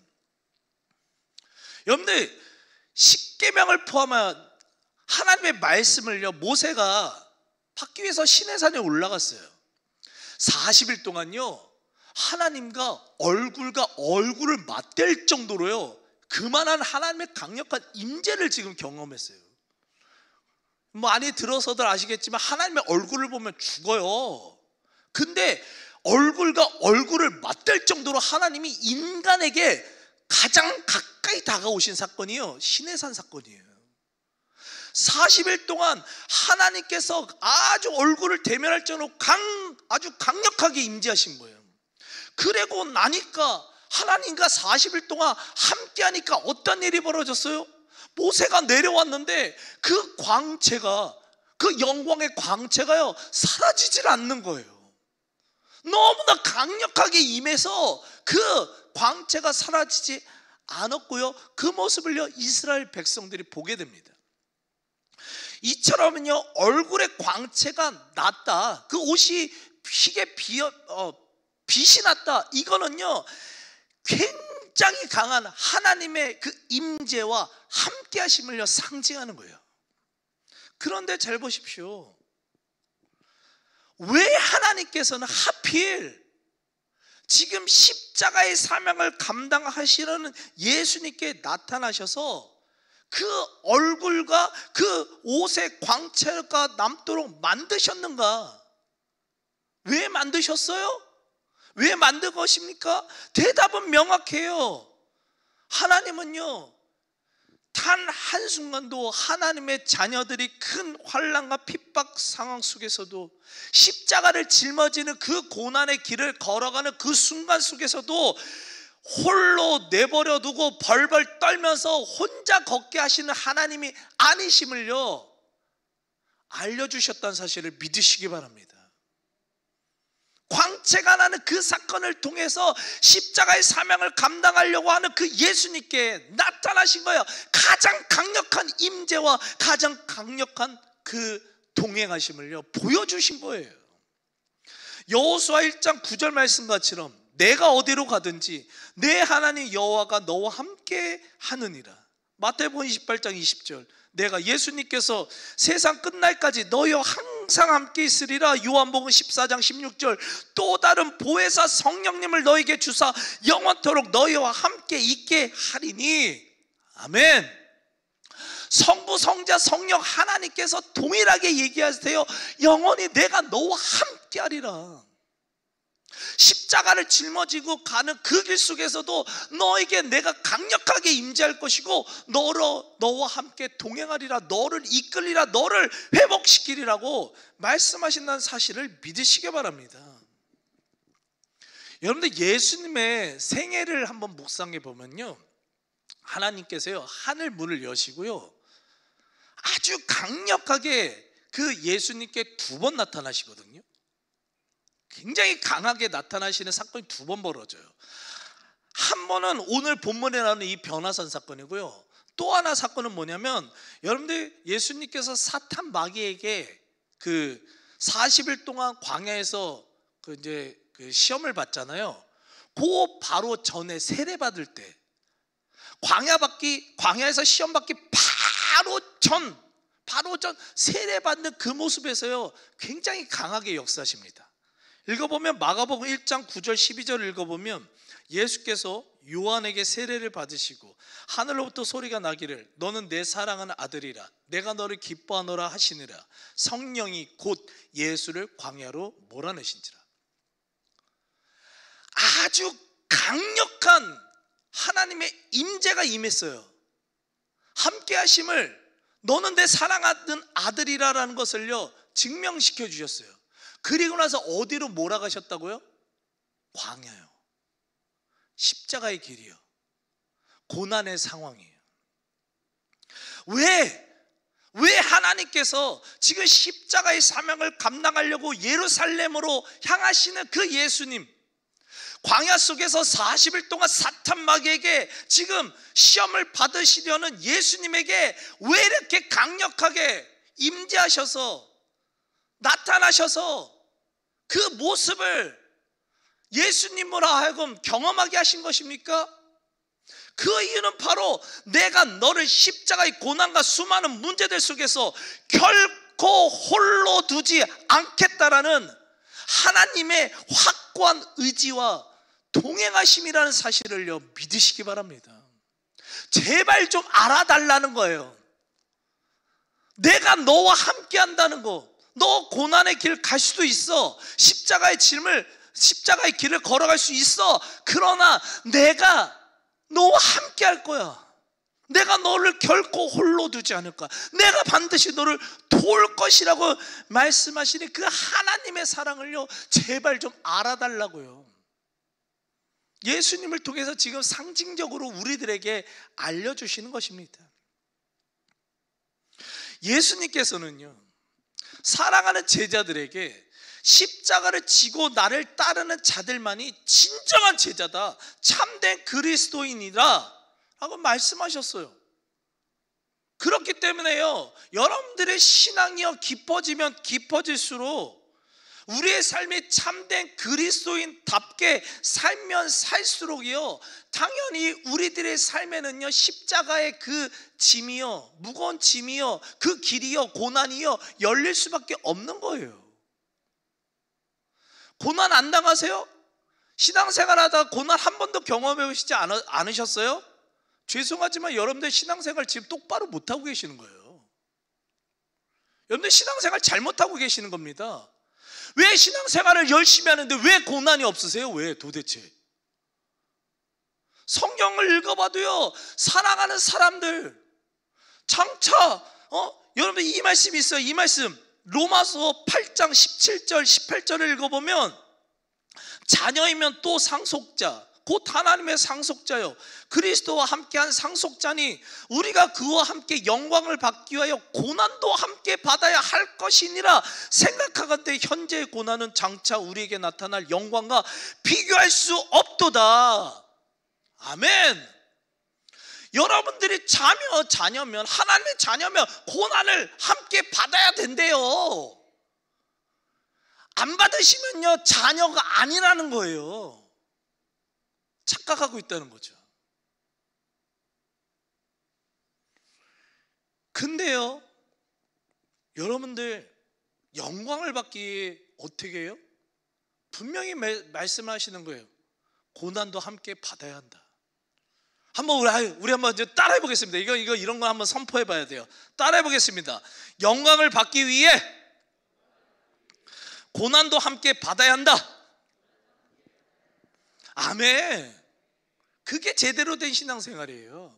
여러분들, 십계명을 포함한 하나님의 말씀을요, 모세가 받기 위해서 시내산에 올라갔어요. 40일 동안요, 하나님과 얼굴을 맞댈 정도로요, 그만한 하나님의 강력한 임재를 지금 경험했어요. 많이 들어서들 아시겠지만 하나님의 얼굴을 보면 죽어요. 근데 얼굴과 얼굴을 맞댈 정도로 하나님이 인간에게 가장 가까이 다가오신 사건이요, 시내산 사건이에요. 40일 동안 하나님께서 아주 얼굴을 대면할 정도로 아주 강력하게 임재하신 거예요. 그리고 나니까 하나님과 40일 동안 함께 하니까 어떤 일이 벌어졌어요? 모세가 내려왔는데 그 광채가, 그 영광의 광채가요, 사라지질 않는 거예요. 너무나 강력하게 임해서 그 광채가 사라지지 않았고요, 그 모습을요, 이스라엘 백성들이 보게 됩니다. 이처럼은요, 얼굴에 광채가 났다, 그 옷이 희게 빛이 났다, 이거는요 굉장히 강한 하나님의 그 임재와 함께 하심을요 상징하는 거예요. 그런데 잘 보십시오. 왜 하나님께서는 하필 지금 십자가의 사명을 감당하시려는 예수님께 나타나셔서 그 얼굴과 그 옷의 광채가 남도록 만드셨는가? 왜 만드셨어요? 왜 만든 것입니까? 대답은 명확해요. 하나님은요, 단 한순간도 하나님의 자녀들이 큰 환난과 핍박 상황 속에서도, 십자가를 짊어지는 그 고난의 길을 걸어가는 그 순간 속에서도 홀로 내버려 두고 벌벌 떨면서 혼자 걷게 하시는 하나님이 아니심을요 알려주셨다는 사실을 믿으시기 바랍니다. 광채가 나는 그 사건을 통해서 십자가의 사명을 감당하려고 하는 그 예수님께 나타나신 거예요. 가장 강력한 임재와 가장 강력한 그 동행하심을요 보여주신 거예요. 여호수아 1장 9절 말씀과처럼 내가 어디로 가든지 내 하나님 여호와가 너와 함께 하느니라. 마태복음 28장 20절, 내가 예수님께서 세상 끝날까지 너희와 항상 함께 있으리라. 요한복음 14장 16절, 또 다른 보혜사 성령님을 너희에게 주사 영원토록 너희와 함께 있게 하리니. 아멘. 성부, 성자, 성령 하나님께서 동일하게 얘기하세요. 영원히 내가 너와 함께 하리라. 십자가를 짊어지고 가는 그 길 속에서도 너에게 내가 강력하게 임재할 것이고 너와 함께 동행하리라, 너를 이끌리라, 너를 회복시키리라고 말씀하신다는 사실을 믿으시기 바랍니다. 여러분들, 예수님의 생애를 한번 묵상해 보면요, 하나님께서요 하늘 문을 여시고요 아주 강력하게 그 예수님께 2번 나타나시거든요. 굉장히 강하게 나타나시는 사건이 2번 벌어져요. 한 번은 오늘 본문에 나오는 이 변화산 사건이고요, 또 하나 사건은 뭐냐면, 여러분들, 예수님께서 사탄 마귀에게 그 40일 동안 광야에서 그 시험을 받잖아요. 그 바로 전에 세례 받을 때, 광야에서 시험 받기 바로 전 세례 받는 그 모습에서요 굉장히 강하게 역사하십니다. 읽어보면 마가복음 1장 9절 12절 읽어보면 예수께서 요한에게 세례를 받으시고 하늘로부터 소리가 나기를 너는 내 사랑하는 아들이라 내가 너를 기뻐하노라 하시니라. 성령이 곧 예수를 광야로 몰아내신지라. 아주 강력한 하나님의 임재가 임했어요. 함께 하심을, 너는 내 사랑하는 아들이라라는 것을요 증명시켜 주셨어요. 그리고 나서 어디로 몰아가셨다고요? 광야요. 십자가의 길이요. 고난의 상황이에요. 왜 하나님께서 지금 십자가의 사명을 감당하려고 예루살렘으로 향하시는 그 예수님, 광야 속에서 40일 동안 사탄 마귀에게 지금 시험을 받으시려는 예수님에게 왜 이렇게 강력하게 임재하셔서 나타나셔서 그 모습을 예수님으로 하여금 경험하게 하신 것입니까? 그 이유는 바로 내가 너를 십자가의 고난과 수많은 문제들 속에서 결코 홀로 두지 않겠다라는 하나님의 확고한 의지와 동행하심이라는 사실을요 믿으시기 바랍니다. 제발 좀 알아달라는 거예요. 내가 너와 함께 한다는 거. 너 고난의 길 갈 수도 있어. 십자가의 길을 걸어갈 수 있어. 그러나 내가 너와 함께 할 거야. 내가 너를 결코 홀로 두지 않을 거야. 내가 반드시 너를 도울 것이라고 말씀하시니 그 하나님의 사랑을요 제발 좀 알아달라고요. 예수님을 통해서 지금 상징적으로 우리들에게 알려주시는 것입니다. 예수님께서는요 사랑하는 제자들에게 십자가를 지고 나를 따르는 자들만이 진정한 제자다, 참된 그리스도인이다 라고 말씀하셨어요. 그렇기 때문에요 여러분들의 신앙이요 깊어지면 깊어질수록 우리의 삶이 참된 그리스도인답게 살면 살수록이요 당연히 우리들의 삶에는요 십자가의 그 짐이요 무거운 짐이요 그 길이요 고난이요 열릴 수밖에 없는 거예요. 고난 안 당하세요? 신앙생활하다가 고난 한 번도 경험해 보시지 않으셨어요? 죄송하지만 여러분들 신앙생활 지금 똑바로 못하고 계시는 거예요. 여러분들 신앙생활 잘못하고 계시는 겁니다. 왜 신앙생활을 열심히 하는데 왜 고난이 없으세요? 왜 도대체? 성경을 읽어봐도요 사랑하는 사람들 장차 여러분들 이 말씀이 있어요. 이 말씀 로마서 8장 17절 18절을 읽어보면 자녀이면 또 상속자 곧 하나님의 상속자요 그리스도와 함께한 상속자니 우리가 그와 함께 영광을 받기 위하여 고난도 함께 받아야 할 것이니라 생각하건대 현재의 고난은 장차 우리에게 나타날 영광과 비교할 수 없도다. 아멘. 여러분들이 자녀면 하나님의 자녀면 고난을 함께 받아야 된대요. 안 받으시면요 자녀가 아니라는 거예요. 착각하고 있다는 거죠. 근데요 여러분들 영광을 받기 위해 어떻게 해요? 분명히 말씀하시는 거예요. 고난도 함께 받아야 한다. 한번 우리 한번 이제 따라해 보겠습니다. 이런 거 한번 선포해 봐야 돼요. 따라해 보겠습니다. 영광을 받기 위해 고난도 함께 받아야 한다. 아멘. 그게 제대로 된 신앙생활이에요.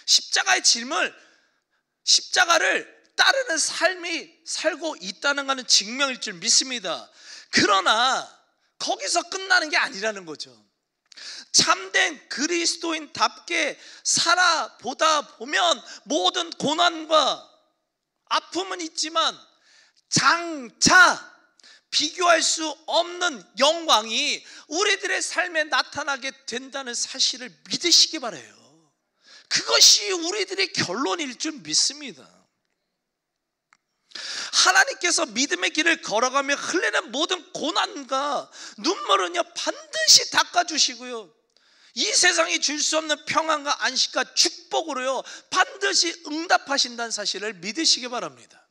십자가를 따르는 삶이 살고 있다는 것은 증명일 줄 믿습니다. 그러나 거기서 끝나는 게 아니라는 거죠. 참된 그리스도인답게 살아보다 보면 모든 고난과 아픔은 있지만 장차 비교할 수 없는 영광이 우리들의 삶에 나타나게 된다는 사실을 믿으시기 바라요. 그것이 우리들의 결론일 줄 믿습니다. 하나님께서 믿음의 길을 걸어가며 흘리는 모든 고난과 눈물은요 반드시 닦아주시고요 이 세상이 줄 수 없는 평안과 안식과 축복으로요 반드시 응답하신다는 사실을 믿으시기 바랍니다.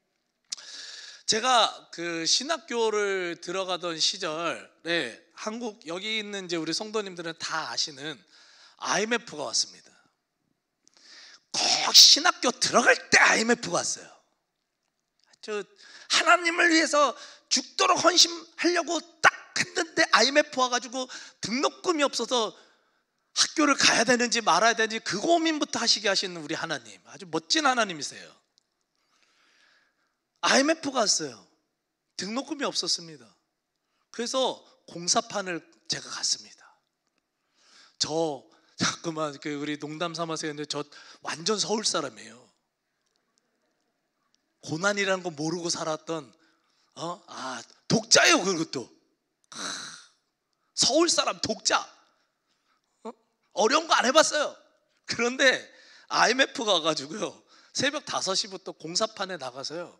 제가 그 신학교를 들어가던 시절에 한국 여기 있는 이제 우리 성도님들은 다 아시는 IMF가 왔습니다. 꼭 신학교 들어갈 때 IMF가 왔어요. 저 하나님을 위해서 죽도록 헌신하려고 딱 했는데 IMF 와가지고 등록금이 없어서 학교를 가야 되는지 말아야 되는지 그 고민부터 하시게 하시는 우리 하나님, 아주 멋진 하나님이세요. IMF가 왔어요. 등록금이 없었습니다. 그래서 공사판을 제가 갔습니다. 저 자꾸만 우리 농담 삼아서 했는데 저 완전 서울 사람이에요. 고난이라는 거 모르고 살았던 독자예요. 그것도 서울 사람 독자. 어려운 거 안 해봤어요. 그런데 IMF 가가지고요, 새벽 5시부터 공사판에 나가서요,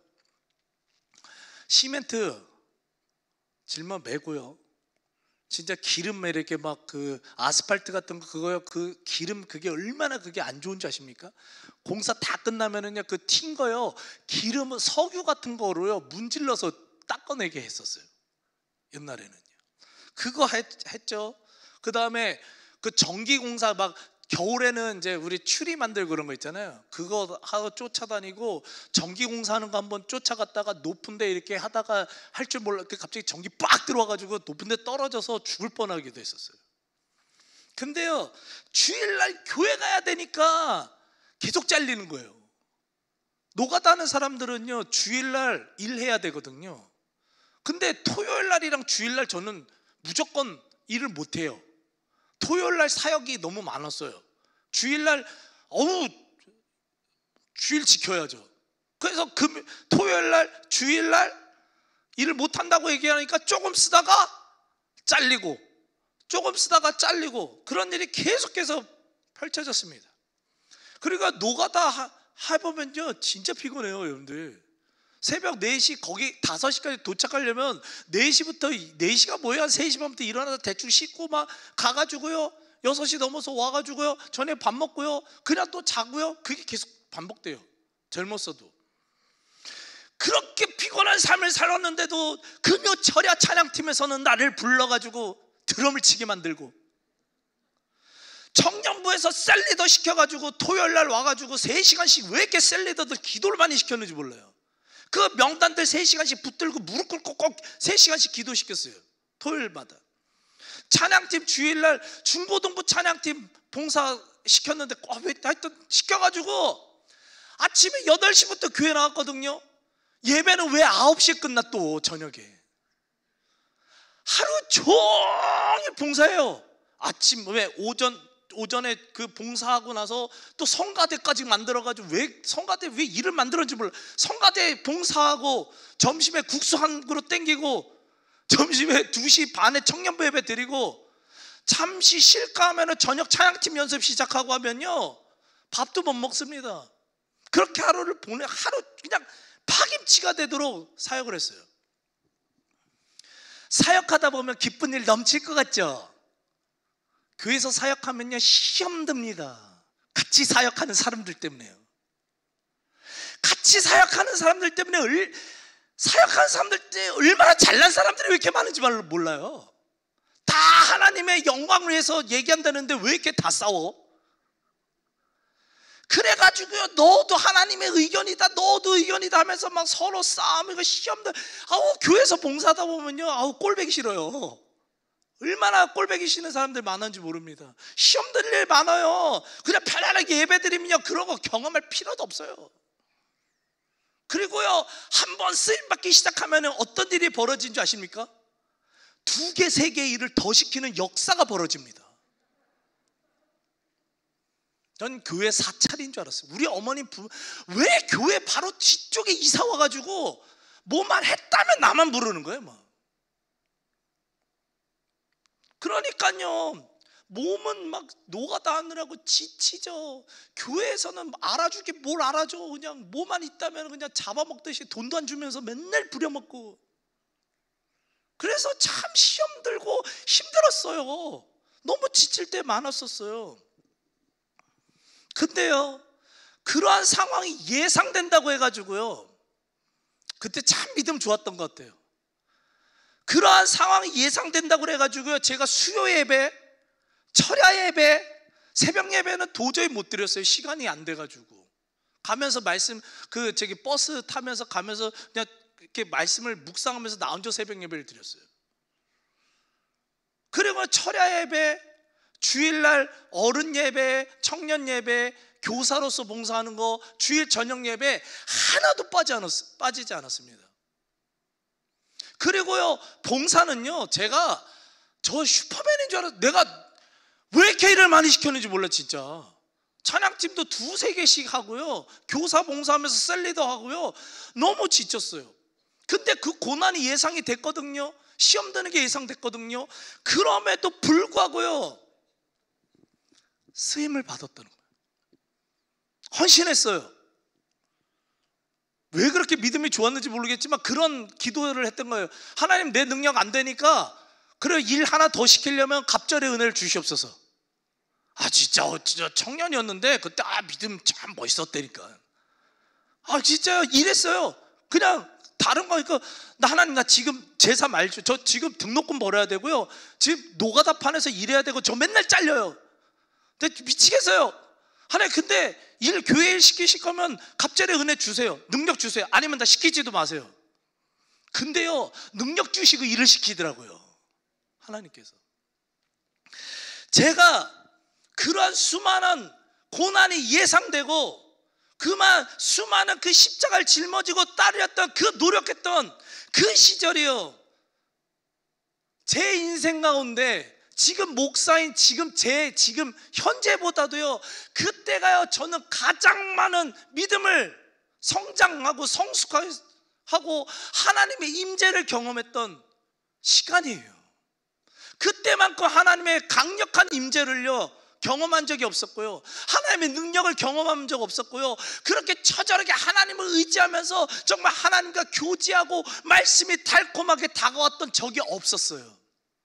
시멘트 질만 매고요, 진짜 기름 이렇게 막 그 아스팔트 같은 거 그거요, 그 기름 그게 얼마나 그게 안 좋은지 아십니까? 공사 다 끝나면은요, 그 튄 거요, 기름은 석유 같은 거로요 문질러서 닦아내게 했었어요, 옛날에는요. 그거 했죠. 그 다음에 그 전기공사 막 겨울에는 이제 우리 추리 만들고 그런 거 있잖아요. 그거 하고 쫓아다니고 전기공사 하는 거 한번 쫓아갔다가 높은데 이렇게 하다가 할 줄 몰라 갑자기 전기 빡 들어와가지고 높은데 떨어져서 죽을 뻔하기도 했었어요. 근데요, 주일날 교회 가야 되니까 계속 잘리는 거예요. 노가다 하는 사람들은요, 주일날 일해야 되거든요. 근데 토요일날이랑 주일날 저는 무조건 일을 못해요. 토요일날 사역이 너무 많았어요. 주일날 주일 지켜야죠. 그래서 토요일날 주일날 일을 못한다고 얘기하니까 조금 쓰다가 잘리고 조금 쓰다가 잘리고 그런 일이 계속해서 펼쳐졌습니다. 그러니까 노가다 해보면요 진짜 피곤해요, 여러분들. 새벽 4시 거기 5시까지 도착하려면 4시부터 4시가 뭐야, 3시 반부터 일어나서 대충 씻고 막 가가지고요 6시 넘어서 와가지고요 저녁에 밥 먹고요 그냥 또 자고요. 그게 계속 반복돼요, 젊었어도. 그렇게 피곤한 삶을 살았는데도 금요 철야 찬양팀에서는 나를 불러가지고 드럼을 치게 만들고, 청년부에서 셀리더 시켜가지고 토요일날 와가지고 3시간씩 왜 이렇게 셀리더들 기도를 많이 시켰는지 몰라요. 그 명단들 3시간씩 붙들고 무릎 꿇고 꼭 3시간씩 기도시켰어요, 토요일마다. 찬양팀 주일날 중고등부 찬양팀 봉사 시켰는데 하여튼 시켜가지고 아침에 8시부터 교회 나왔거든요. 예배는 왜 9시에 끝나 또 저녁에. 하루 종일 봉사해요. 아침 왜 오전에 그 봉사하고 나서 또 성가대까지 만들어가지고 성가대 왜 일을 만들었는지 몰라. 성가대 봉사하고 점심에 국수 한 그릇 땡기고 점심에 2시 반에 청년부 예배 드리고 잠시 쉴까 하면은 저녁 찬양팀 연습 시작하고 하면요 밥도 못 먹습니다. 그렇게 하루 그냥 파김치가 되도록 사역을 했어요. 사역하다 보면 기쁜 일 넘칠 것 같죠? 교회에서 사역하면요 시험 듭니다. 같이 사역하는 사람들 때문에요. 같이 사역하는 사람들 때문에 사역하는 사람들 때 얼마나 잘난 사람들이 왜 이렇게 많은지 몰라요. 다 하나님의 영광을 위해서 얘기한다는데 왜 이렇게 다 싸워? 그래가지고요 너도 하나님의 의견이다 너도 의견이다 하면서 막 서로 싸우고 시험들. 교회에서 봉사하다 보면요 꼴보기 싫어요. 얼마나 꼴보기 싫은 사람들 많은지 모릅니다. 시험 들릴 일 많아요. 그냥 편안하게 예배드리면요 그런 거 경험할 필요도 없어요. 그리고요 한번 쓰임받기 시작하면 어떤 일이 벌어진 줄 아십니까? 2개, 3개 일을 더 시키는 역사가 벌어집니다. 전 교회 사찰인 줄 알았어요. 우리 어머님 왜 교회 바로 뒤쪽에 이사 와가지고 뭐만 했다면 나만 부르는 거예요 막. 그러니까요 몸은 막 노가다 하느라고 지치죠. 교회에서는 알아주기 뭘 알아줘. 그냥 뭐만 있다면 그냥 잡아먹듯이 돈도 안 주면서 맨날 부려먹고. 그래서 참 시험 들고 힘들었어요. 너무 지칠 때 많았었어요. 근데요 그러한 상황이 예상된다고 해가지고요 그때 참 믿음 좋았던 것 같아요. 그러한 상황이 예상된다고 해가지고요 제가 수요 예배, 철야 예배, 새벽 예배는 도저히 못 드렸어요. 시간이 안 돼가지고. 가면서 버스 타면서 가면서 그냥 이렇게 말씀을 묵상하면서 나 혼자 새벽 예배를 드렸어요. 그리고 철야 예배, 주일날 어른 예배, 청년 예배, 교사로서 봉사하는 거, 주일 저녁 예배 하나도 빠지지 않았습니다. 그리고요 봉사는요 제가 저 슈퍼맨인 줄 알았어요. 내가 왜 이렇게 일을 많이 시켰는지 몰라 진짜. 찬양팀도 2-3개씩 하고요 교사 봉사하면서 셀리더 하고요 너무 지쳤어요. 근데 그 고난이 예상이 됐거든요. 시험 드는 게 예상됐거든요. 그럼에도 불구하고요, 쓰임을 받았다는 거예요. 헌신했어요. 왜 그렇게 믿음이 좋았는지 모르겠지만 그런 기도를 했던 거예요. 하나님, 내 능력 안 되니까 그래, 일 하나 더 시키려면 갑절의 은혜를 주시옵소서. 진짜 청년이었는데 그때 믿음 참 멋있었다니까. 진짜 이랬어요. 그냥 다른 거니까, 하나님, 나 지금 제사 말죠. 저 지금 등록금 벌어야 되고요, 지금 노가다 판에서 일해야 되고, 저 맨날 잘려요. 근데 미치겠어요. 하나님, 근데 교회 일 시키실 거면 갑절의 은혜 주세요. 능력 주세요. 아니면 다 시키지도 마세요. 근데요, 능력 주시고 일을 시키더라고요, 하나님께서. 제가 그러한 수많은 고난이 예상되고 수많은 그 십자가를 짊어지고 따르렸던 그 노력했던 그 시절이요, 제 인생 가운데 지금 목사인 지금 현재보다도요, 그때가요, 저는 가장 많은 믿음을 성장하고 성숙하고 하나님의 임재를 경험했던 시간이에요. 그때만큼 하나님의 강력한 임재를요 경험한 적이 없었고요, 하나님의 능력을 경험한 적 없었고요, 그렇게 처절하게 하나님을 의지하면서 정말 하나님과 교제하고 말씀이 달콤하게 다가왔던 적이 없었어요.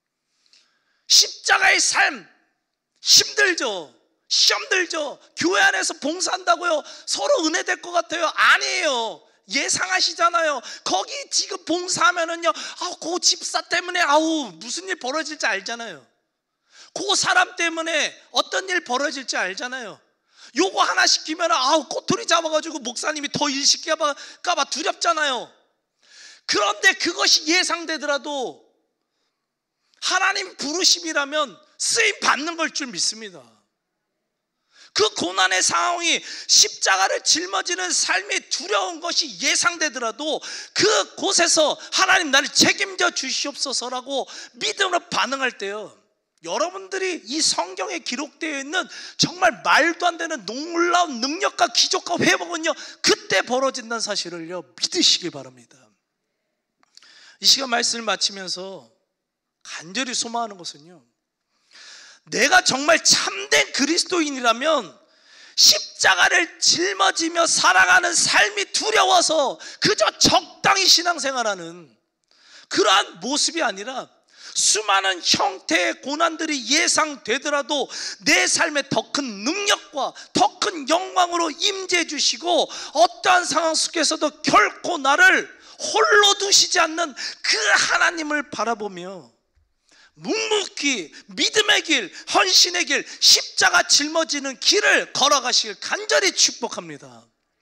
십자가의 삶 힘들죠. 시험 들죠. 교회 안에서 봉사한다고요 서로 은혜 될 것 같아요? 아니에요. 예상하시잖아요. 거기 지금 봉사하면은요, 그 집사 때문에 무슨 일 벌어질지 알잖아요. 그 사람 때문에 어떤 일 벌어질지 알잖아요. 요거 하나 시키면 꼬투리 잡아가지고 목사님이 더 일 시킬까봐 두렵잖아요. 그런데 그것이 예상되더라도 하나님 부르심이라면 쓰임 받는 걸 줄 믿습니다. 그 고난의 상황이 십자가를 짊어지는 삶이 두려운 것이 예상되더라도 그곳에서 하나님, 나를 책임져 주시옵소서라고 믿음으로 반응할 때요, 여러분들이 이 성경에 기록되어 있는 정말 말도 안 되는 놀라운 능력과 기적과 회복은요 그때 벌어진다는 사실을요 믿으시기 바랍니다. 이 시간 말씀을 마치면서 간절히 소망하는 것은요, 내가 정말 참된 그리스도인이라면 십자가를 짊어지며 살아가는 삶이 두려워서 그저 적당히 신앙생활하는 그러한 모습이 아니라, 수많은 형태의 고난들이 예상되더라도 내 삶에 더 큰 능력과 더 큰 영광으로 임재해 주시고, 어떠한 상황 속에서도 결코 나를 홀로 두시지 않는 그 하나님을 바라보며 묵묵히 믿음의 길, 헌신의 길, 십자가 짊어지는 길을 걸어가시길 간절히 축복합니다.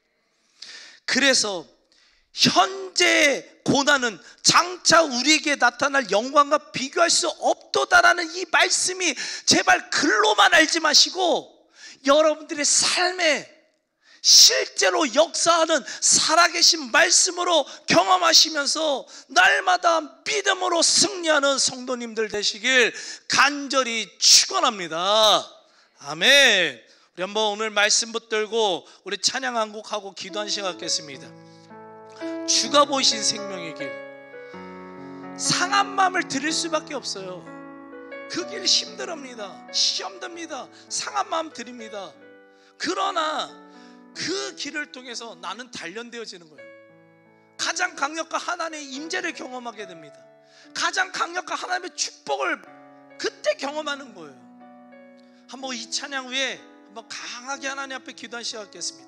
그래서 현재의 고난은 장차 우리에게 나타날 영광과 비교할 수 없도다라는 이 말씀이 제발 글로만 알지 마시고 여러분들의 삶에 실제로 역사하는 살아계신 말씀으로 경험하시면서 날마다 믿음으로 승리하는 성도님들 되시길 간절히 축원합니다. 아멘. 우리 한번 오늘 말씀 붙들고 우리 찬양 한 곡 하고 기도한 시간 갖겠습니다. 주가 보이신 생명의 길, 상한 마음을 드릴 수밖에 없어요. 그 길 힘듭니다. 시험됩니다. 상한 마음 드립니다. 그러나 그 길을 통해서 나는 단련되어지는 거예요. 가장 강력한 하나님의 임재를 경험하게 됩니다. 가장 강력한 하나님의 축복을 그때 경험하는 거예요. 한번 이 찬양 후에 한번 강하게 하나님 앞에 기도한 시간 갖겠습니다.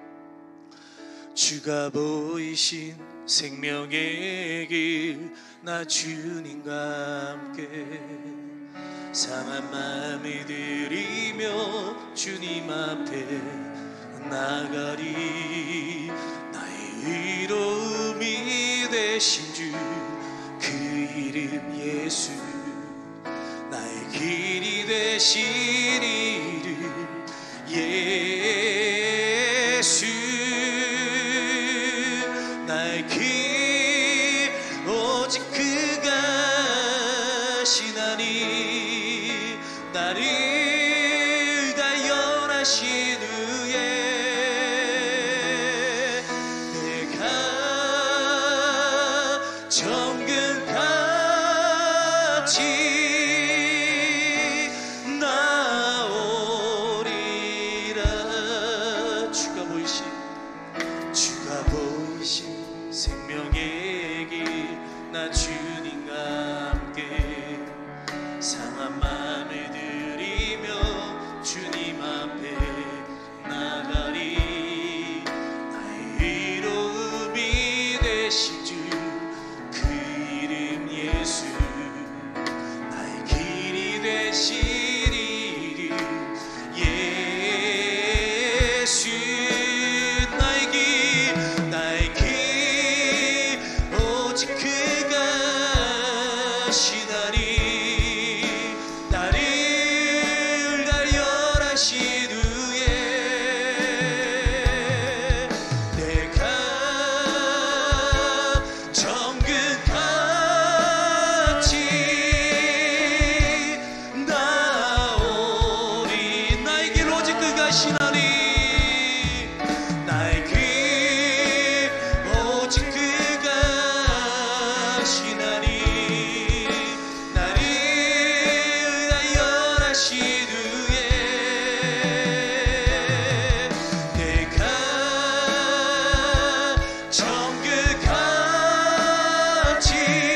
주가 보이신 생명의 길, 나 주님과 함께 상한 마음을 들이며 주님 앞에 나가리. 나의 의로움이 되신 주, 그 이름 예수, 나의 길이 되신 이름 예수. 나의 길 오직 그가 신하니, 나를 다연하신 후에 내가 정금 상한 마음을 드리며 주님 앞에 나가리. 나의 위로움이 되신 주 그 이름 예수, 나의 길이 되신 이름 예수. 나의 길 오직 그가 시다리. 나를 달려라신 후에 내가 정금같이 나오리. 나의 길 오직 그가 시나리. 나의 길 오직 그가 시나리. 나를 달려라신 후에 내가 정금같이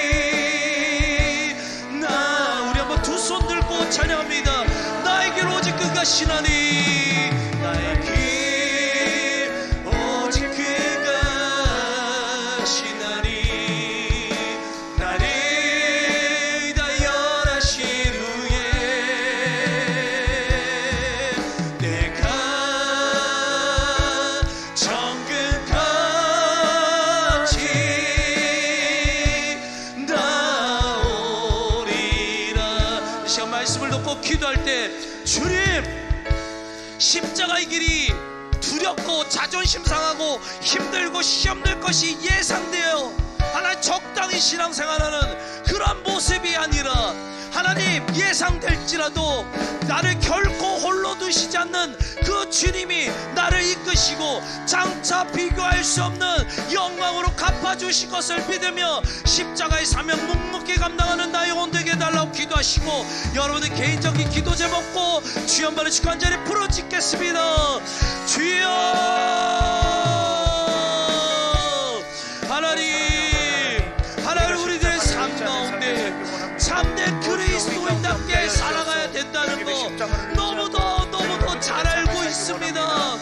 우리 한번 두 손 들고 찬양합니다. 나의 길 오직 그가 시나니. 나의 길 오직 그가 시나니. 나를 달려라신 후에 내가 정금같이 나오리라. 이 시간 말씀을 놓고 기도할 때 주님, 십자가의 길이 두렵고 자존심 상하고 힘들고 시험될 것이 예상되어 하나님 적당히 신앙생활하는 그런 모습이 아니라 하나님 예상될지라도 나를 결코 홀로 두시지 않는 그 주님이 나를 이끄시고 장차 비교할 수 없는 영광으로 갚아주실 것을 믿으며 십자가의 사명 묵묵히 감당하는 나의 영혼 되게 해달라고 기도하시고, 여러분의 개인적인 기도 제목고 주여 한번 시고 한 자리 부르짖겠습니다. 주여 하나님 우리들의 삶 가운데 참된 그리스도인답게 살아가야 된다는 거 너무도 잘 알고 있습니다.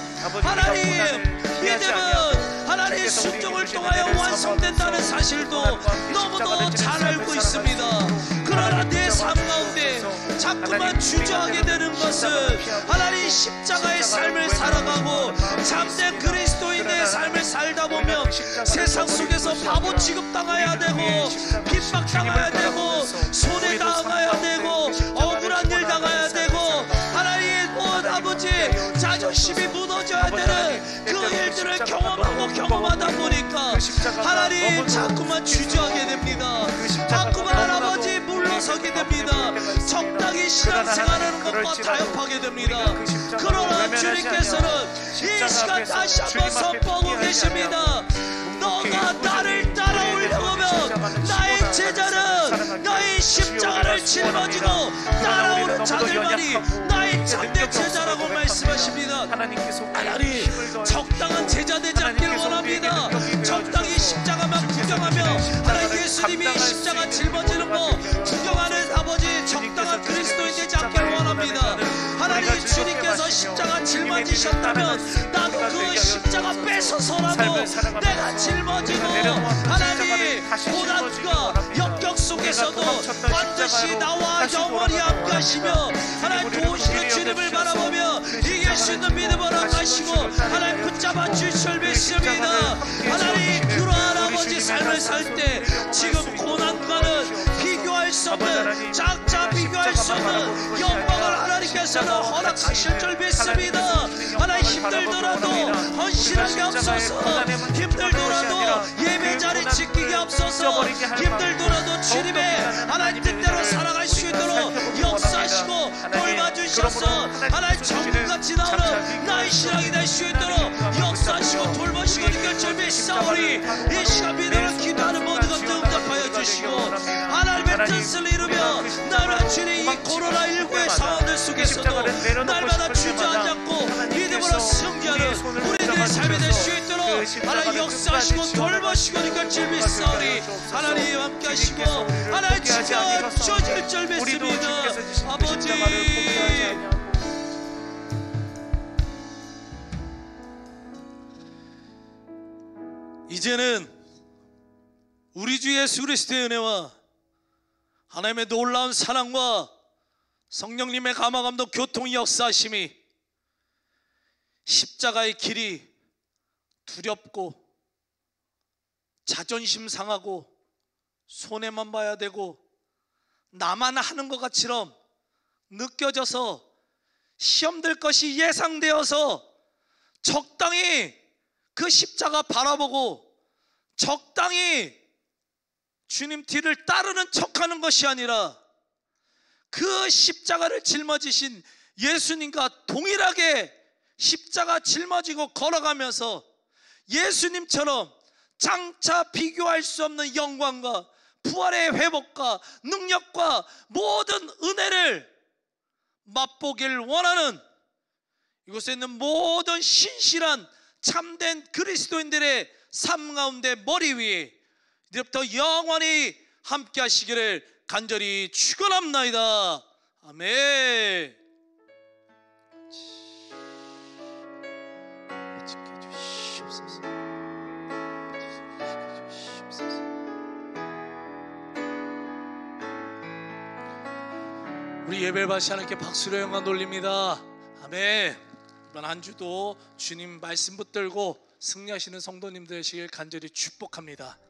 하나님, 믿음은 하나님의 순종을 통하여 완성된다는 사실도 너무도 잘 알고 있습니다. 그러나 내 삶 가운데 자꾸만 주저하게 되는 것은 하나님 십자가의 삶을 살아가고 참된 그리스도인의 삶을 살다 보면 세상 속에서 바보 취급당해야 되고 핍박당해야 되고 손해당해야 되고 억울한 일 당해야 되고 하나님 아버지 자존심이 무너져야 되는 그 일들을 경험하다 보니까 하나님 자꾸만 주저하게 됩니다. 자꾸만 아버지 물러서게 됩니다. 적당히 신앙생활하는 것과 타협하게 됩니다. 그러나 주님께서는 이 시간 다시 한번 선포하고 계십니다. 너가 나를 따라오려고 하면 나의 제자는 너의 십자가를 짊어지고 따라오는 자들만이 나의 참된 제자라고 말씀하십니다. 하나님, 적당한 제자 되지 않기를 원합니다. 적당히 십자가만 구경하며 하나님 예수님이 십자가 짊어지는 거 구경하는 아버지 적당한 그리스도인 되지 않기를 원합니다. 하나님, 주님께서 십자가 짊어지셨다면 나도 그 십자가 뺏어서라도 내가 짊어지고 하나님 고난과 역경 속에서도 반드시 나와 영원히 함께하시며 하나님 도우시는 주님을 바라보며 이길 수 있는 믿음을 허락하시고 하나님 붙잡아 주실 믿습니다. 하나님, 그러한 아버지 삶을 살 때 지금 고난과는 비교할 수 없는 장차 비교할 수 없는 영광을 하나님께서는 허락하실 줄 믿습니다. 하나님, 힘들더라도 헌신하게 없어서, 힘들더라도 예배 자리 지키게 없어서, 힘들더라도 주님의 하나님 뜻대로 살아갈 수 있도록 역사하시고 돌봐주셔서 하나님 정금같이 나오는 나의 신앙이 될 수 있도록 역사하시고 돌보시고 이끌 줄 믿사오니 이 시간 믿음을 기도하는 모든 것들 응답하여 주시고 하나님의 뜻을 이루며 나라 주님 이 코로나19의 상황들 속에서도 날마다 주저하지 않고 믿음으로 승리하는 우리들의 삶이 될 수 있도록 하나님 역사하시고 돌보시고 하시고 이끌줄 믿사오니 하나님 함께 하시고 하나님 지켜 주실 줄 믿습니다. 아버지 이제는 우리 주 예수 그리스도의 은혜와 하나님의 놀라운 사랑과 성령님의 감화감동 교통 역사하심이 십자가의 길이 두렵고 자존심 상하고 손해만 봐야 되고 나만 하는 것 같이럼 느껴져서 시험될 것이 예상되어서 적당히 그 십자가 바라보고 적당히 주님 뒤를 따르는 척하는 것이 아니라 그 십자가를 짊어지신 예수님과 동일하게 십자가 짊어지고 걸어가면서 예수님처럼 장차 비교할 수 없는 영광과 부활의 회복과 능력과 모든 은혜를 맛보길 원하는 이곳에 있는 모든 신실한 참된 그리스도인들의 삶 가운데 머리 위에 이제부터 영원히 함께 하시기를 간절히 축원합나이다. 아멘. 우리 예배를 받으시 하나님께 박수로 영광 돌립니다. 아멘. 이번 한 주도 주님 말씀 붙들고 승리하시는 성도님들 되시길 간절히 축복합니다.